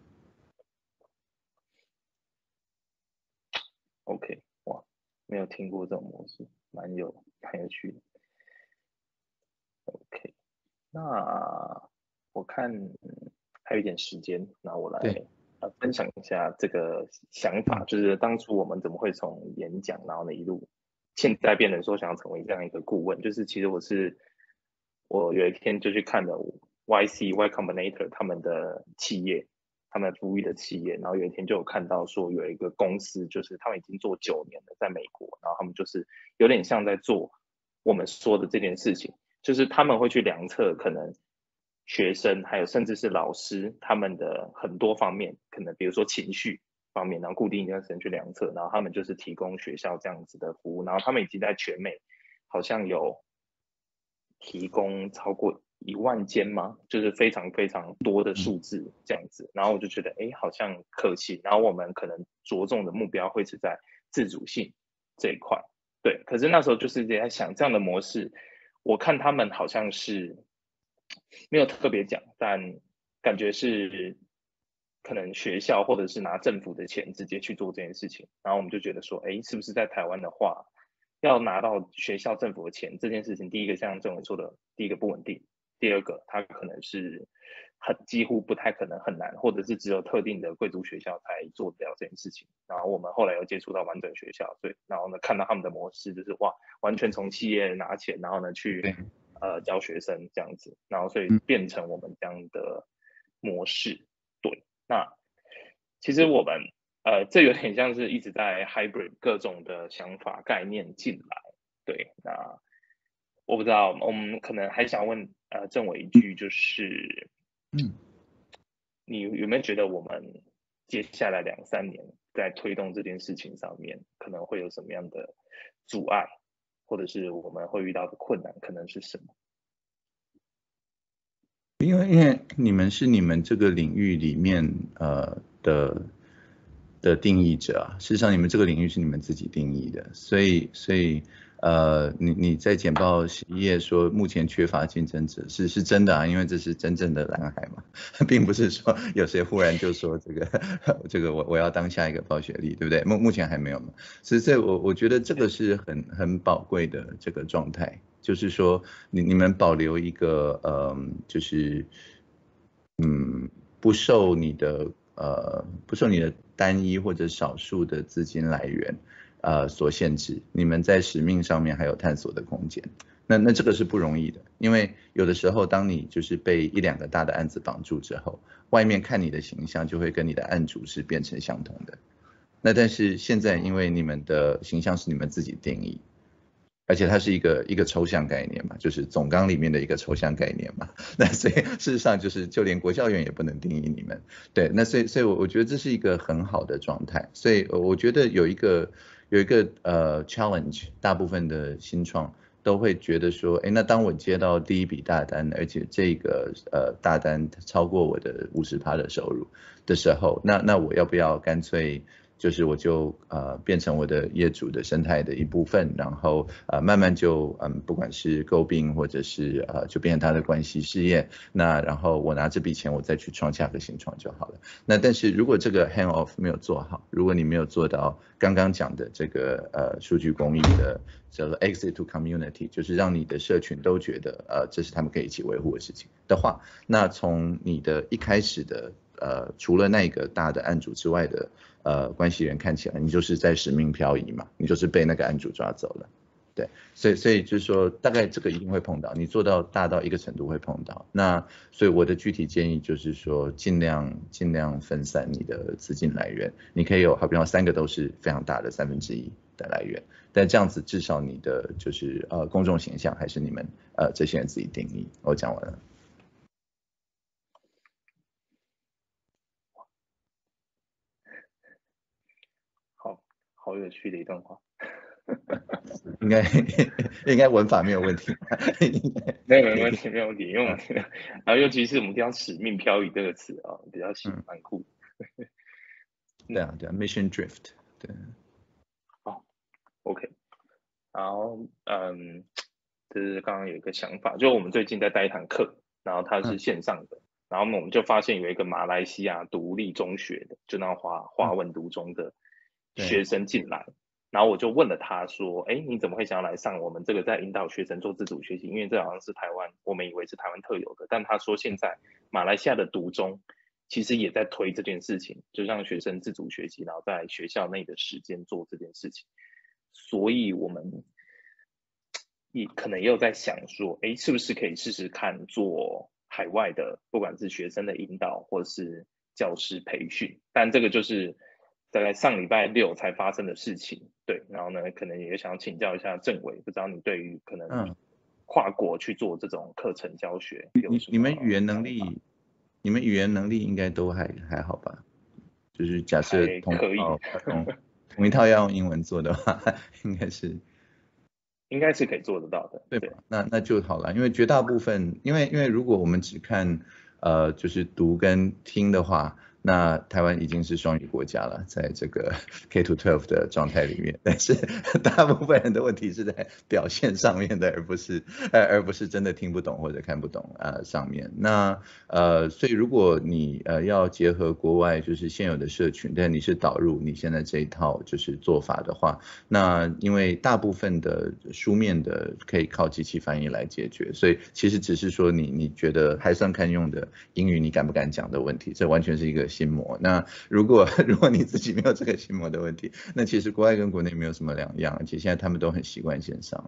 OK， 哇，没有听过这种模式，蛮有趣的。OK， 那我看还有一点时间，那我来分享一下这个想法，就是当初我们怎么会从演讲，然后呢一路现在变成说想要成为这样一个顾问，就是其实我有一天就去看了 Y Combinator 他们的企业，他们服务的企业，然后有一天就有看到说有一个公司，就是他们已经做9年了，在美国，然后他们就是有点像在做我们说的这件事情，就是他们会去量测可能学生还有甚至是老师他们的很多方面，可能比如说情绪方面，然后固定一段时间去量测，然后他们就是提供学校这样子的服务，然后他们已经在全美好像有提供超过1万间吗？就是非常非常多的数字这样子，然后我就觉得好像可行，然后我们可能着重的目标会是在自主性这一块，对，可是那时候就是在想这样的模式，我看他们好像是没有特别讲，但感觉是可能学校或者是拿政府的钱直接去做这件事情，然后我们就觉得说，是不是在台湾的话，要拿到学校政府的钱这件事情，第一个像郑伟说的，第一个不稳定，第二个它可能是几乎不太可能，很难，或者是只有特定的贵族学校才做得了这件事情。然后我们后来又接触到完整学校，对，然后呢看到他们的模式就是哇，完全从企业拿钱，然后呢去教学生这样子，然后所以变成我们这样的模式。对，那其实我们这有点像是一直在 hybrid 各种的想法概念进来。对，那我不知道，我们可能还想问郑伟一句，就是你有没有觉得我们接下来2-3年在推动这件事情上面可能会有什么样的阻碍，或者是我们会遇到的困难可能是什么？ 因为你们是你们这个领域里面的定义者啊，事实上你们这个领域是你们自己定义的，所以你在简报11页说目前缺乏竞争者是真的啊，因为这是真正的蓝海嘛，并不是说有谁忽然就说这个我要当下一个暴雪力，对不对？目前还没有嘛，所以我觉得这个是很宝贵的这个状态，就是说你们保留一个就是不受你的单一或者少数的资金来源所限制，你们在使命上面还有探索的空间。那这个是不容易的，因为有的时候当你就是被1-2个大的案子绑住之后，外面看你的形象就会跟你的案主是变成相同的。那但是现在因为你们的形象是你们自己定义，而且它是一个抽象概念嘛，就是总纲里面的一个抽象概念嘛。那所以事实上就是就连国教院也不能定义你们。对，那所以我觉得这是一个很好的状态。所以我觉得有一个challenge， 大部分的新创都会觉得说，那当我接到第一笔大单，而且这个大单超过我的50%的收入的时候，那我要不要干脆就是我就变成我的业主的生态的一部分，然后慢慢就不管是诟病或者是就变成他的关系事业，那然后我拿这笔钱我再去创下个新创就好了。那但是如果这个 hand off 没有做好，如果你没有做到刚刚讲的这个数据公益的叫做 exit to community， 就是让你的社群都觉得这是他们可以一起维护的事情的话，那从你的一开始的除了那个大的案主之外的关系人看起来，你就是在使命漂移嘛，你就是被那个案主抓走了。对，所以就是说，大概这个一定会碰到，你做到大到一个程度会碰到。那所以我的具体建议就是说，尽量分散你的资金来源，你可以有好比方3个都是非常大的1/3的来源，但这样子至少你的就是公众形象还是你们这些人自己定义。我讲完了。 好有趣的一段话。 应该文法没有问题。 没有问题，因为我们然后尤其是我们听到使命漂移这个词啊，比较蛮酷的。 对啊，mission drift， 对。 OK， 然后就是刚刚有一个想法，就我们最近在带一堂课，然后它是线上的，然后我们就发现有一个马来西亚独立中学的，就那华文独中的学生进来。然后我就问了他说，哎，你怎么会想要来上我们这个在引导学生做自主学习？因为这好像是台湾，我们以为是台湾特有的，但他说现在马来西亚的独中其实也在推这件事情，就让学生自主学习，然后在学校内的时间做这件事情。所以我们也可能又在想说，哎，是不是可以试试看做海外的，不管是学生的引导或是教师培训？但这个就是大概上礼拜6才发生的事情，对。然后呢，可能也想请教一下政委，不知道你对于可能跨国去做这种课程教学有什么？ 你们语言能力应该都还好吧？就是假设同一套要用英文做的话，应该是可以做得到的， 对吧？那就好了，因为绝大部分，因为如果我们只看就是读跟听的话，那台湾已经是双语国家了，在这个 K-12 的状态里面，但是大部分人的问题是在表现上面的，而不是真的听不懂或者看不懂上面。那所以如果你要结合国外就是现有的社群，但你是导入你现在这一套就是做法的话，那因为大部分的书面的可以靠机器翻译来解决，所以其实只是说你觉得还算堪用的英语你敢不敢讲的问题，这完全是一个心魔。那如果你自己没有这个心魔的问题，那其实国外跟国内没有什么两样，而且现在他们都很习惯线上。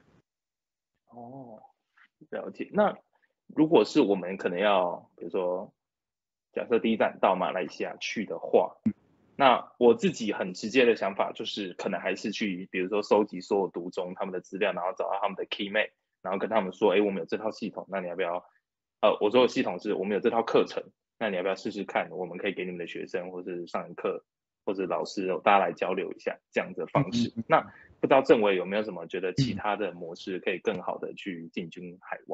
了解。那如果是我们可能要，比如说假设第一站到马来西亚去的话，那我自己很直接的想法就是可能还是去比如说收集所有独中他们的资料，然后找到他们的 key man， 然后跟他们说，哎，我们有这套系统，那你要不要我说的系统是我们有这套课程，那你要不要试试看？我们可以给你们的学生或是上课或者老师大家来交流一下这样的方式。那不知道政委有没有什么觉得其他的模式可以更好的去进军海外？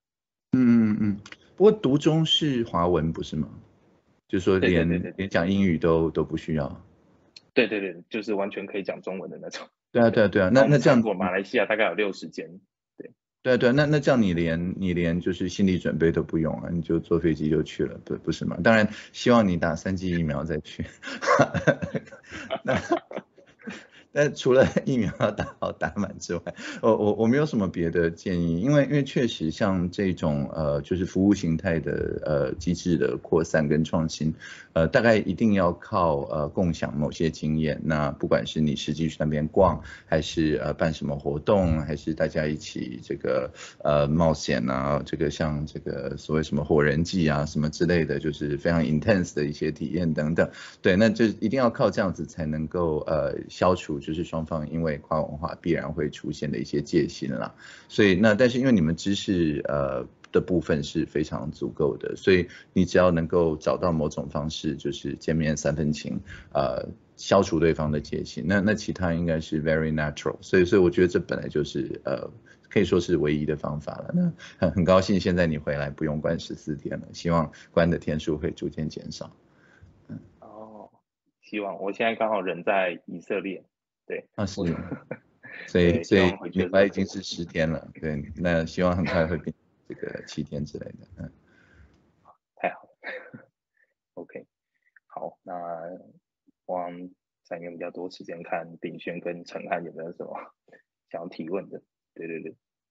不过独中是华文不是吗？就是说连讲英语都不需要。对， 就是完全可以讲中文的那种。 对啊，那这样我马来西亚大概有60间。 对，那这样你连就是心理准备都不用啊，你就坐飞机就去了，不是吗？当然希望你打3剂疫苗再去。但除了疫苗要打好打满之外，我没有什么别的建议，因为确实像这种就是服务形态的机制的扩散跟创新，大概一定要靠共享某些经验。那不管是你实际去那边逛，还是办什么活动，还是大家一起这个冒险啊，这个像这个所谓什么火人祭啊什么之类的，就是非常 intense 的一些体验等等。对，那就一定要靠这样子才能够消除就是双方因为跨文化必然会出现的一些戒心啦。所以但是因为你们知识的部分是非常足够的，所以你只要能够找到某种方式，就是见面3分情，消除对方的戒心，那其他应该是 very natural。所以我觉得这本来就是可以说是唯一的方法了。那很高兴现在你回来不用关14天了，希望关的天数会逐渐减少。 希望我现在刚好人在以色列，对， 啊是， 对， 所以希望回去礼拜已经是10天了，对，那希望很快会变这个7天之类的， 太好了，OK， 好，那王再用比较多时间看秉轩跟陈汉有没有什么想要提问的，对对对。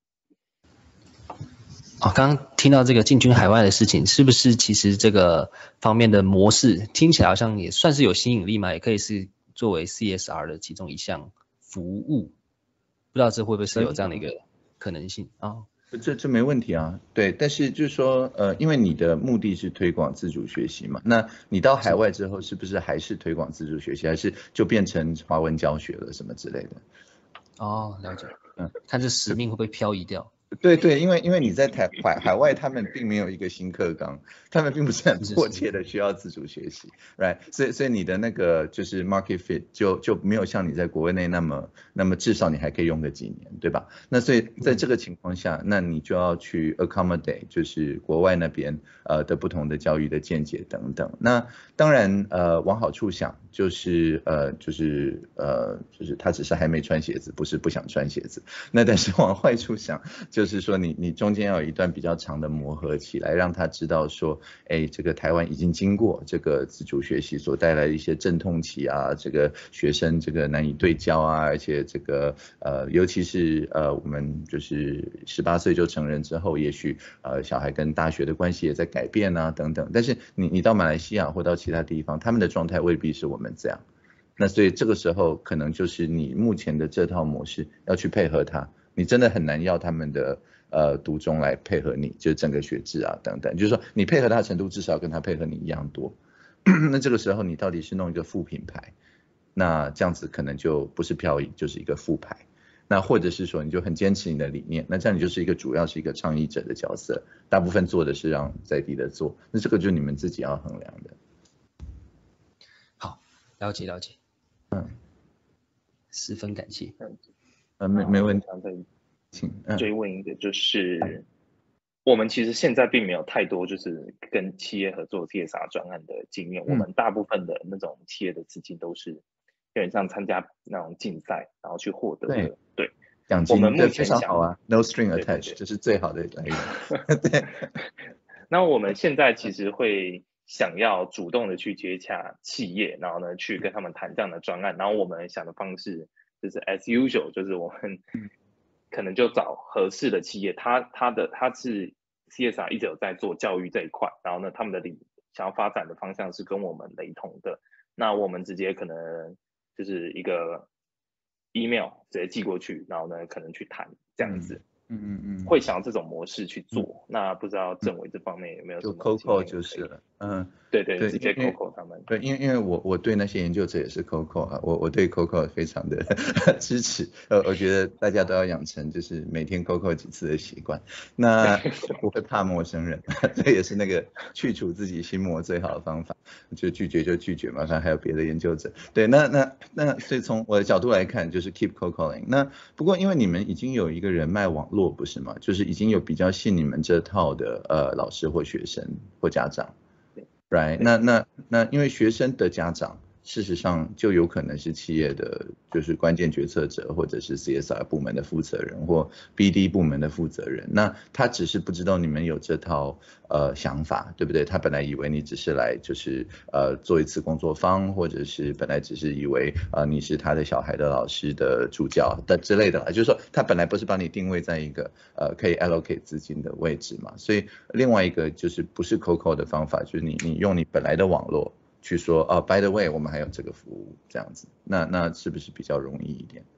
哦，刚刚听到这个进军海外的事情，是不是其实这个方面的模式听起来好像也算是有吸引力嘛？也可以是作为 CSR 的其中一项服务，不知道这会不会是有这样的一个可能性啊？ 这没问题啊，对，但是就是说，因为你的目的是推广自主学习嘛，那你到海外之后，是不是还是推广自主学习，还是就变成华文教学了什么之类的？ 哦，了解，看这使命会不会漂移掉？ 对对，因为你在海外，他们并没有一个新课纲，他们并不是很迫切的需要自主学习 ，right？所以你的那个就是 market fit 就没有像你在国内那么至少你还可以用个几年，对吧？那所以在这个情况下，那你就要去 accommodate 就是国外那边的不同的教育的见解等等。那当然往好处想，就是他只是还没穿鞋子，不是不想穿鞋子。那但是往坏处想，就是说你中间要有一段比较长的磨合期，来让他知道说，哎，这个台湾已经经过这个自主学习所带来的一些阵痛期啊，这个学生这个难以对焦啊，而且这个尤其是我们就是18岁就成人之后，也许小孩跟大学的关系也在改变啊等等。但是你到马来西亚或到其他地方，他们的状态未必是我们这样。那所以这个时候可能就是你目前的这套模式要去配合它，你真的很难要他们的读中来配合你，就是整个学制啊等等，就是说你配合他的程度至少跟他配合你一样多。那这个时候你到底是弄一个副品牌，那这样子可能就不是漂移，就是一个副牌。那或者是说你就很坚持你的理念，那这样你就是一个主要是一个倡议者的角色，大部分做的是让在地的做，那这个就是你们自己要衡量的。 好，了解。十分感谢。 没问题。 请追问一个，就是我们其实现在并没有太多就是跟企业合作 CSR 专案的经验，我们大部分的那种企业的资金都是有点像参加那种竞赛，然后去获得的。对， 奖金我们目前非常好啊 ，no string attached，这是最好的来源。对。 那我们现在其实会想要主动的去接洽企业，然后呢去跟他们谈这样的专案，然后我们想的方式就是 as usual， 就是我们可能就找合适的企业，他是 CSR 一直有在做教育这一块，然后呢他们的想要发展的方向是跟我们雷同的，那我们直接可能就是一个 email 直接寄过去，然后呢可能去谈这样子。会想要这种模式去做，那不知道政委这方面有没有什么？ 就 COCO 就是了， 对，直接 COCO 他们。 对，因为我对那些研究者也是 COCO 啊，我对 COCO 非常的支持，我觉得大家都要养成就是每天 COCO 几次的习惯，那不会怕陌生人，这也是那个去除自己心魔最好的方法，就拒绝就拒绝嘛，反正还有别的研究者。对，那所以从我的角度来看，就是 keep COCOing。那不过因为你们已经有一个人脉网络，不是吗？就是已经有比较信你们这套的老师或学生或家长。Right， 那因为学生的家长事实上就有可能是企业的就是关键决策者，或者是 CSR 部门的负责人或 BD 部门的负责人，那他只是不知道你们有这套想法，对不对？他本来以为你只是来就是做一次工作坊，或者是本来只是以为你是他的小孩的老师的助教的之类的啦，就是说他本来不是把你定位在一个可以 allocate 资金的位置嘛，所以另外一个就是不是 COCO 的方法，就是你用你本来的网络去说by the way， 我们还有这个服务，这样子，那是不是比较容易一点？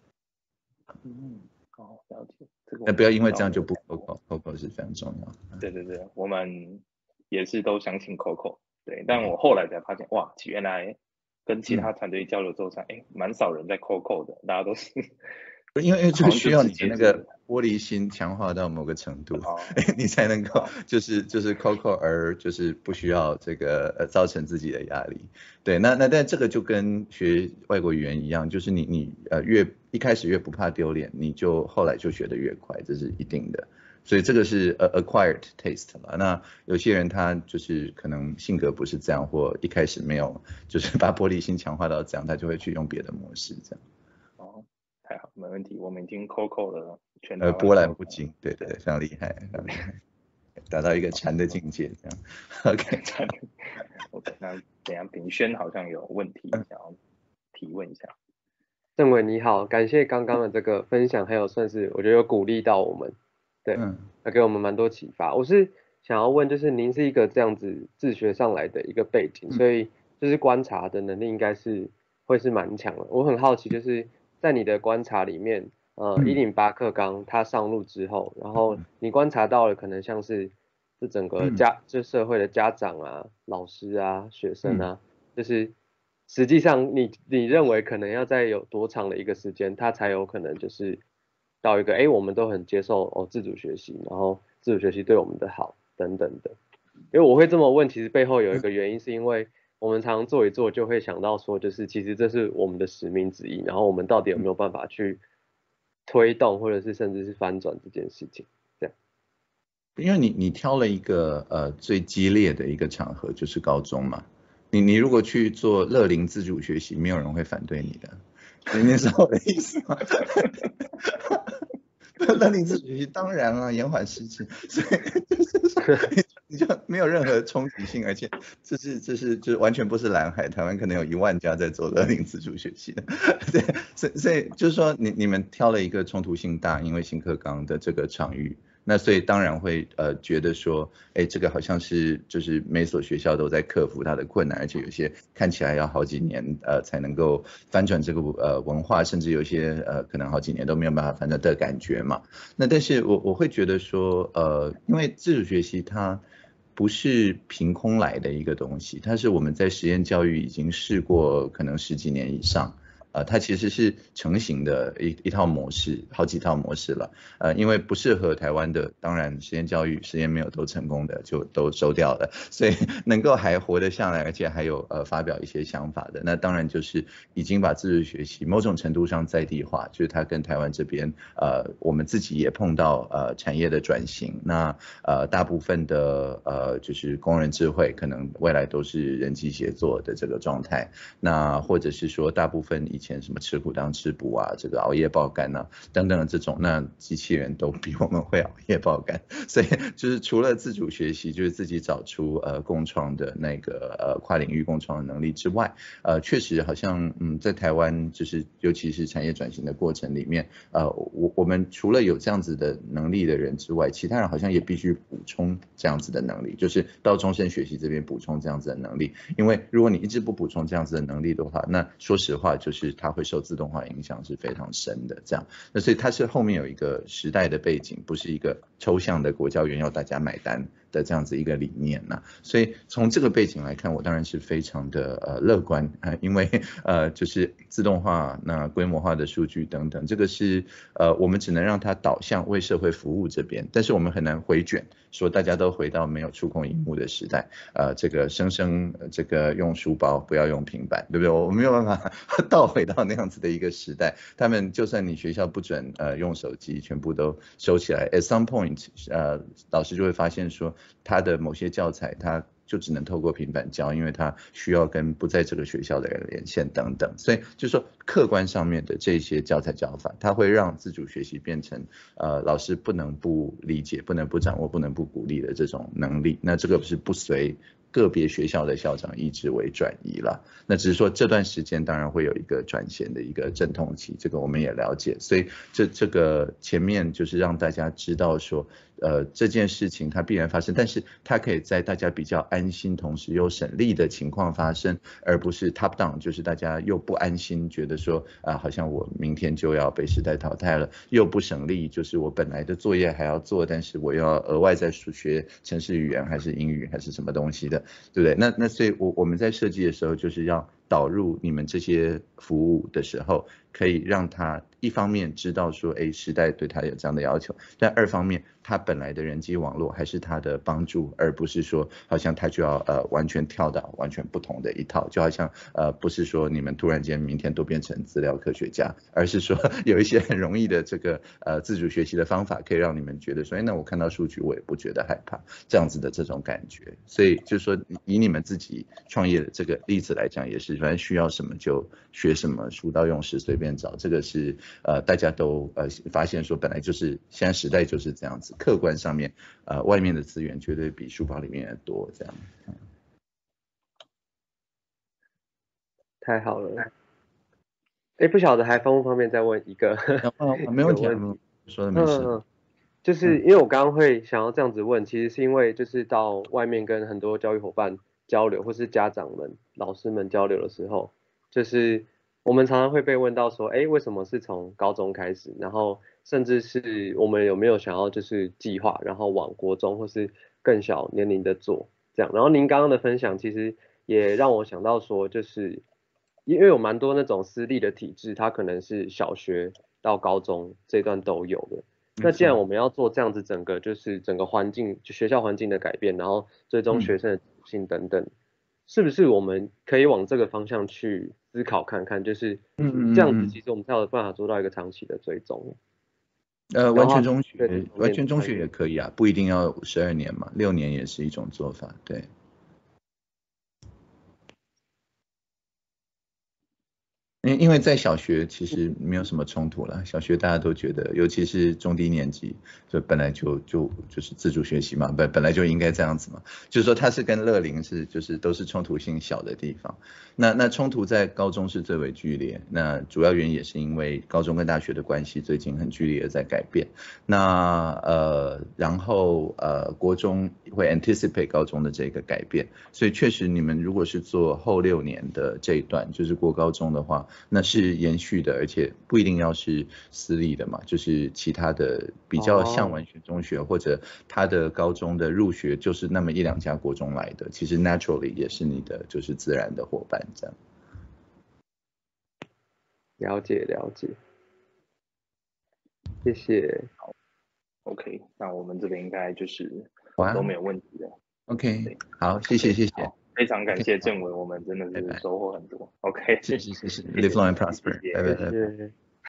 好，了解。 那不要因为这样就不 COCO 是非常重要。 对，我们也是都相信 COCO， 对，但我后来才发现，哇，原来跟其他团队交流之后，蛮少人在 COCO 的，大家都是。 因为这个需要你的那个玻璃心强化到某个程度，你才能够就是 COCO 而就是不需要这个造成自己的压力。对，那但这个就跟学外国语言一样，就是你越一开始越不怕丢脸，你就后来就学得越快，这是一定的。 所以这个是acquired taste 了。那有些人他就是可能性格不是这样，或一开始没有就是把玻璃心强化到这样，他就会去用别的模式这样。 哦，太好，没问题，我们已经 COCO 了全波澜不惊，对对对，非常厉害，非常厉害，达到一个禅的境界这样。OK， OK， 那等一下秉轩好像有问题想要提问一下。 政委你好，感谢刚刚的这个分享，还有算是我觉得有鼓励到我们，对，给我们蛮多启发。我是想要问，就是您是一个这样子自学上来的一个背景，所以就是观察的能力应该是会是蛮强的。我很好奇，就是在你的观察里面，108课纲它上路之后，然后你观察到了可能像是这整个就社会的家长啊、老师啊、学生啊，就是实际上你认为可能要再有多长的一个时间，它才有可能就是到一个我们都很接受自主学习，然后自主学习对我们的好等等的。因为我会这么问，其实背后有一个原因，是因为我们常常做一做就会想到说，就是其实这是我们的使命之一，然后我们到底有没有办法去推动，或者是甚至是翻转这件事情，这样。 因为你挑了一个最激烈的一个场合，就是高中嘛。你如果去做乐龄自主学习，没有人会反对你的，你明白我的意思吗？乐龄自主学习当然了，延缓失智，所以你就没有任何冲突性，而且这是完全不是蓝海，台湾可能有1万家在做乐龄自主学习的，对，所以就是说你们挑了一个冲突性大，因为新课纲的这个场域。那所以当然会觉得说，这个好像是就是每所学校都在克服它的困难，而且有些看起来要好几年才能够翻转这个文化，甚至有些可能好几年都没有办法翻转的感觉嘛。那但是我会觉得说因为自主学习它不是凭空来的一个东西，它是我们在实验教育已经试过可能10几年以上。它其实是成型的一套模式，好几套模式了。因为不适合台湾的，当然实验教育实验没有都成功的，就都收掉了。所以能够还活得下来，而且还有发表一些想法的，那当然就是已经把自主学习某种程度上在地化，就是它跟台湾这边我们自己也碰到产业的转型。那大部分的就是工人智慧，可能未来都是人机协作的这个状态。那或者是说大部分以前什么吃苦当吃补啊，这个熬夜爆肝啊等等的这种，那机器人都比我们会熬夜爆肝，所以就是除了自主学习，就是自己找出共创的那个跨领域共创的能力之外，确实好像在台湾就是尤其是产业转型的过程里面，我们除了有这样子的能力的人之外，其他人好像也必须补充这样子的能力，就是到终身学习这边补充这样子的能力，因为如果你一直不补充这样子的能力的话，那说实话就是它会受自动化影响是非常深的这样。那所以它是后面有一个时代的背景，不是一个抽象的国教员要大家买单的这样子一个理念呐。所以从这个背景来看，我当然是非常的乐观因为就是自动化、那规模化的数据等等，这个是我们只能让它导向为社会服务这边，但是我们很难回卷，说大家都回到没有触控荧幕的时代，这个生这个用书包不要用平板，对不对？我没有办法倒回到那样子的一个时代，他们就算你学校不准用手机，全部都收起来 ，at some point 老师就会发现说他的某些教材他就只能透过平板教，因为他需要跟不在这个学校的人连线等等，所以就是说客观上面的这些教材教法，它会让自主学习变成老师不能不理解、不能不掌握、不能不鼓励的这种能力。那这个是不随个别学校的校长意志为转移了，那只是说这段时间当然会有一个转衔的一个阵痛期，这个我们也了解，所以这个前面就是让大家知道说这件事情它必然发生，但是它可以在大家比较安心同时又省力的情况发生，而不是 top down， 就是大家又不安心，觉得说好像我明天就要被时代淘汰了，又不省力，就是我本来的作业还要做，但是我要额外再学程式语言还是英语还是什么东西的，对不对？那所以我们在设计的时候就是要导入你们这些服务的时候，可以让他一方面知道说，时代对他有这样的要求，但二方面他本来的人际网络还是他的帮助，而不是说好像他就要完全跳到完全不同的一套，就好像不是说你们突然间明天都变成资料科学家，而是说有一些很容易的这个自主学习的方法，可以让你们觉得说，那我看到数据我也不觉得害怕，这样子的这种感觉。所以就是说以你们自己创业的这个例子来讲，也是反正需要什么就学什么，书到用时随便找，这个是大家都发现说本来就是现在时代就是这样子，客观上面外面的资源绝对比书包里面的多，这样。 太好了。不晓得还方不方便再问一个？ 没问题，说的没事。 就是因为我刚刚会想要这样子问，其实是因为就是到外面跟很多教育伙伴交流，或是家长们、老师们交流的时候，就是我们常常会被问到说，为什么是从高中开始？然后甚至是我们有没有想要就是计划，然后往国中或是更小年龄的做这样。然后您刚刚的分享其实也让我想到说，就是因为有蛮多那种私立的体制，它可能是小学到高中这段都有的。那既然我们要做这样子整个就是整个环境，就学校环境的改变，然后追踪学生的属性等等，是不是我们可以往这个方向去思考看看？就是这样子，其实我们才有办法做到一个长期的追踪。 完全中学也可以啊，不一定要12年嘛，6年也是一种做法，对。因为在小学其实没有什么冲突了，小学大家都觉得，尤其是中低年级，就本来就是自主学习嘛，本来就应该这样子嘛，就是说它是跟乐龄是就是都是冲突性小的地方。那冲突在高中是最为剧烈，那主要原因也是因为高中跟大学的关系最近很剧烈的在改变。那然后国中会 anticipate 高中的这个改变，所以确实你们如果是做后6年的这一段，就是国高中的话，那是延续的，而且不一定要是私立的嘛，就是其他的比较像文学中学或者他的高中的入学就是那么1、2家国中来的，其实 naturally 也是你的就是自然的伙伴这样。 了解，谢谢。 好 ，OK， 那我们这边应该就是都没有问题了。 OK， 好，谢谢。 非常感谢政委，我们真的是收获很多。OK， 谢谢 ，Live long and prosper，拜拜。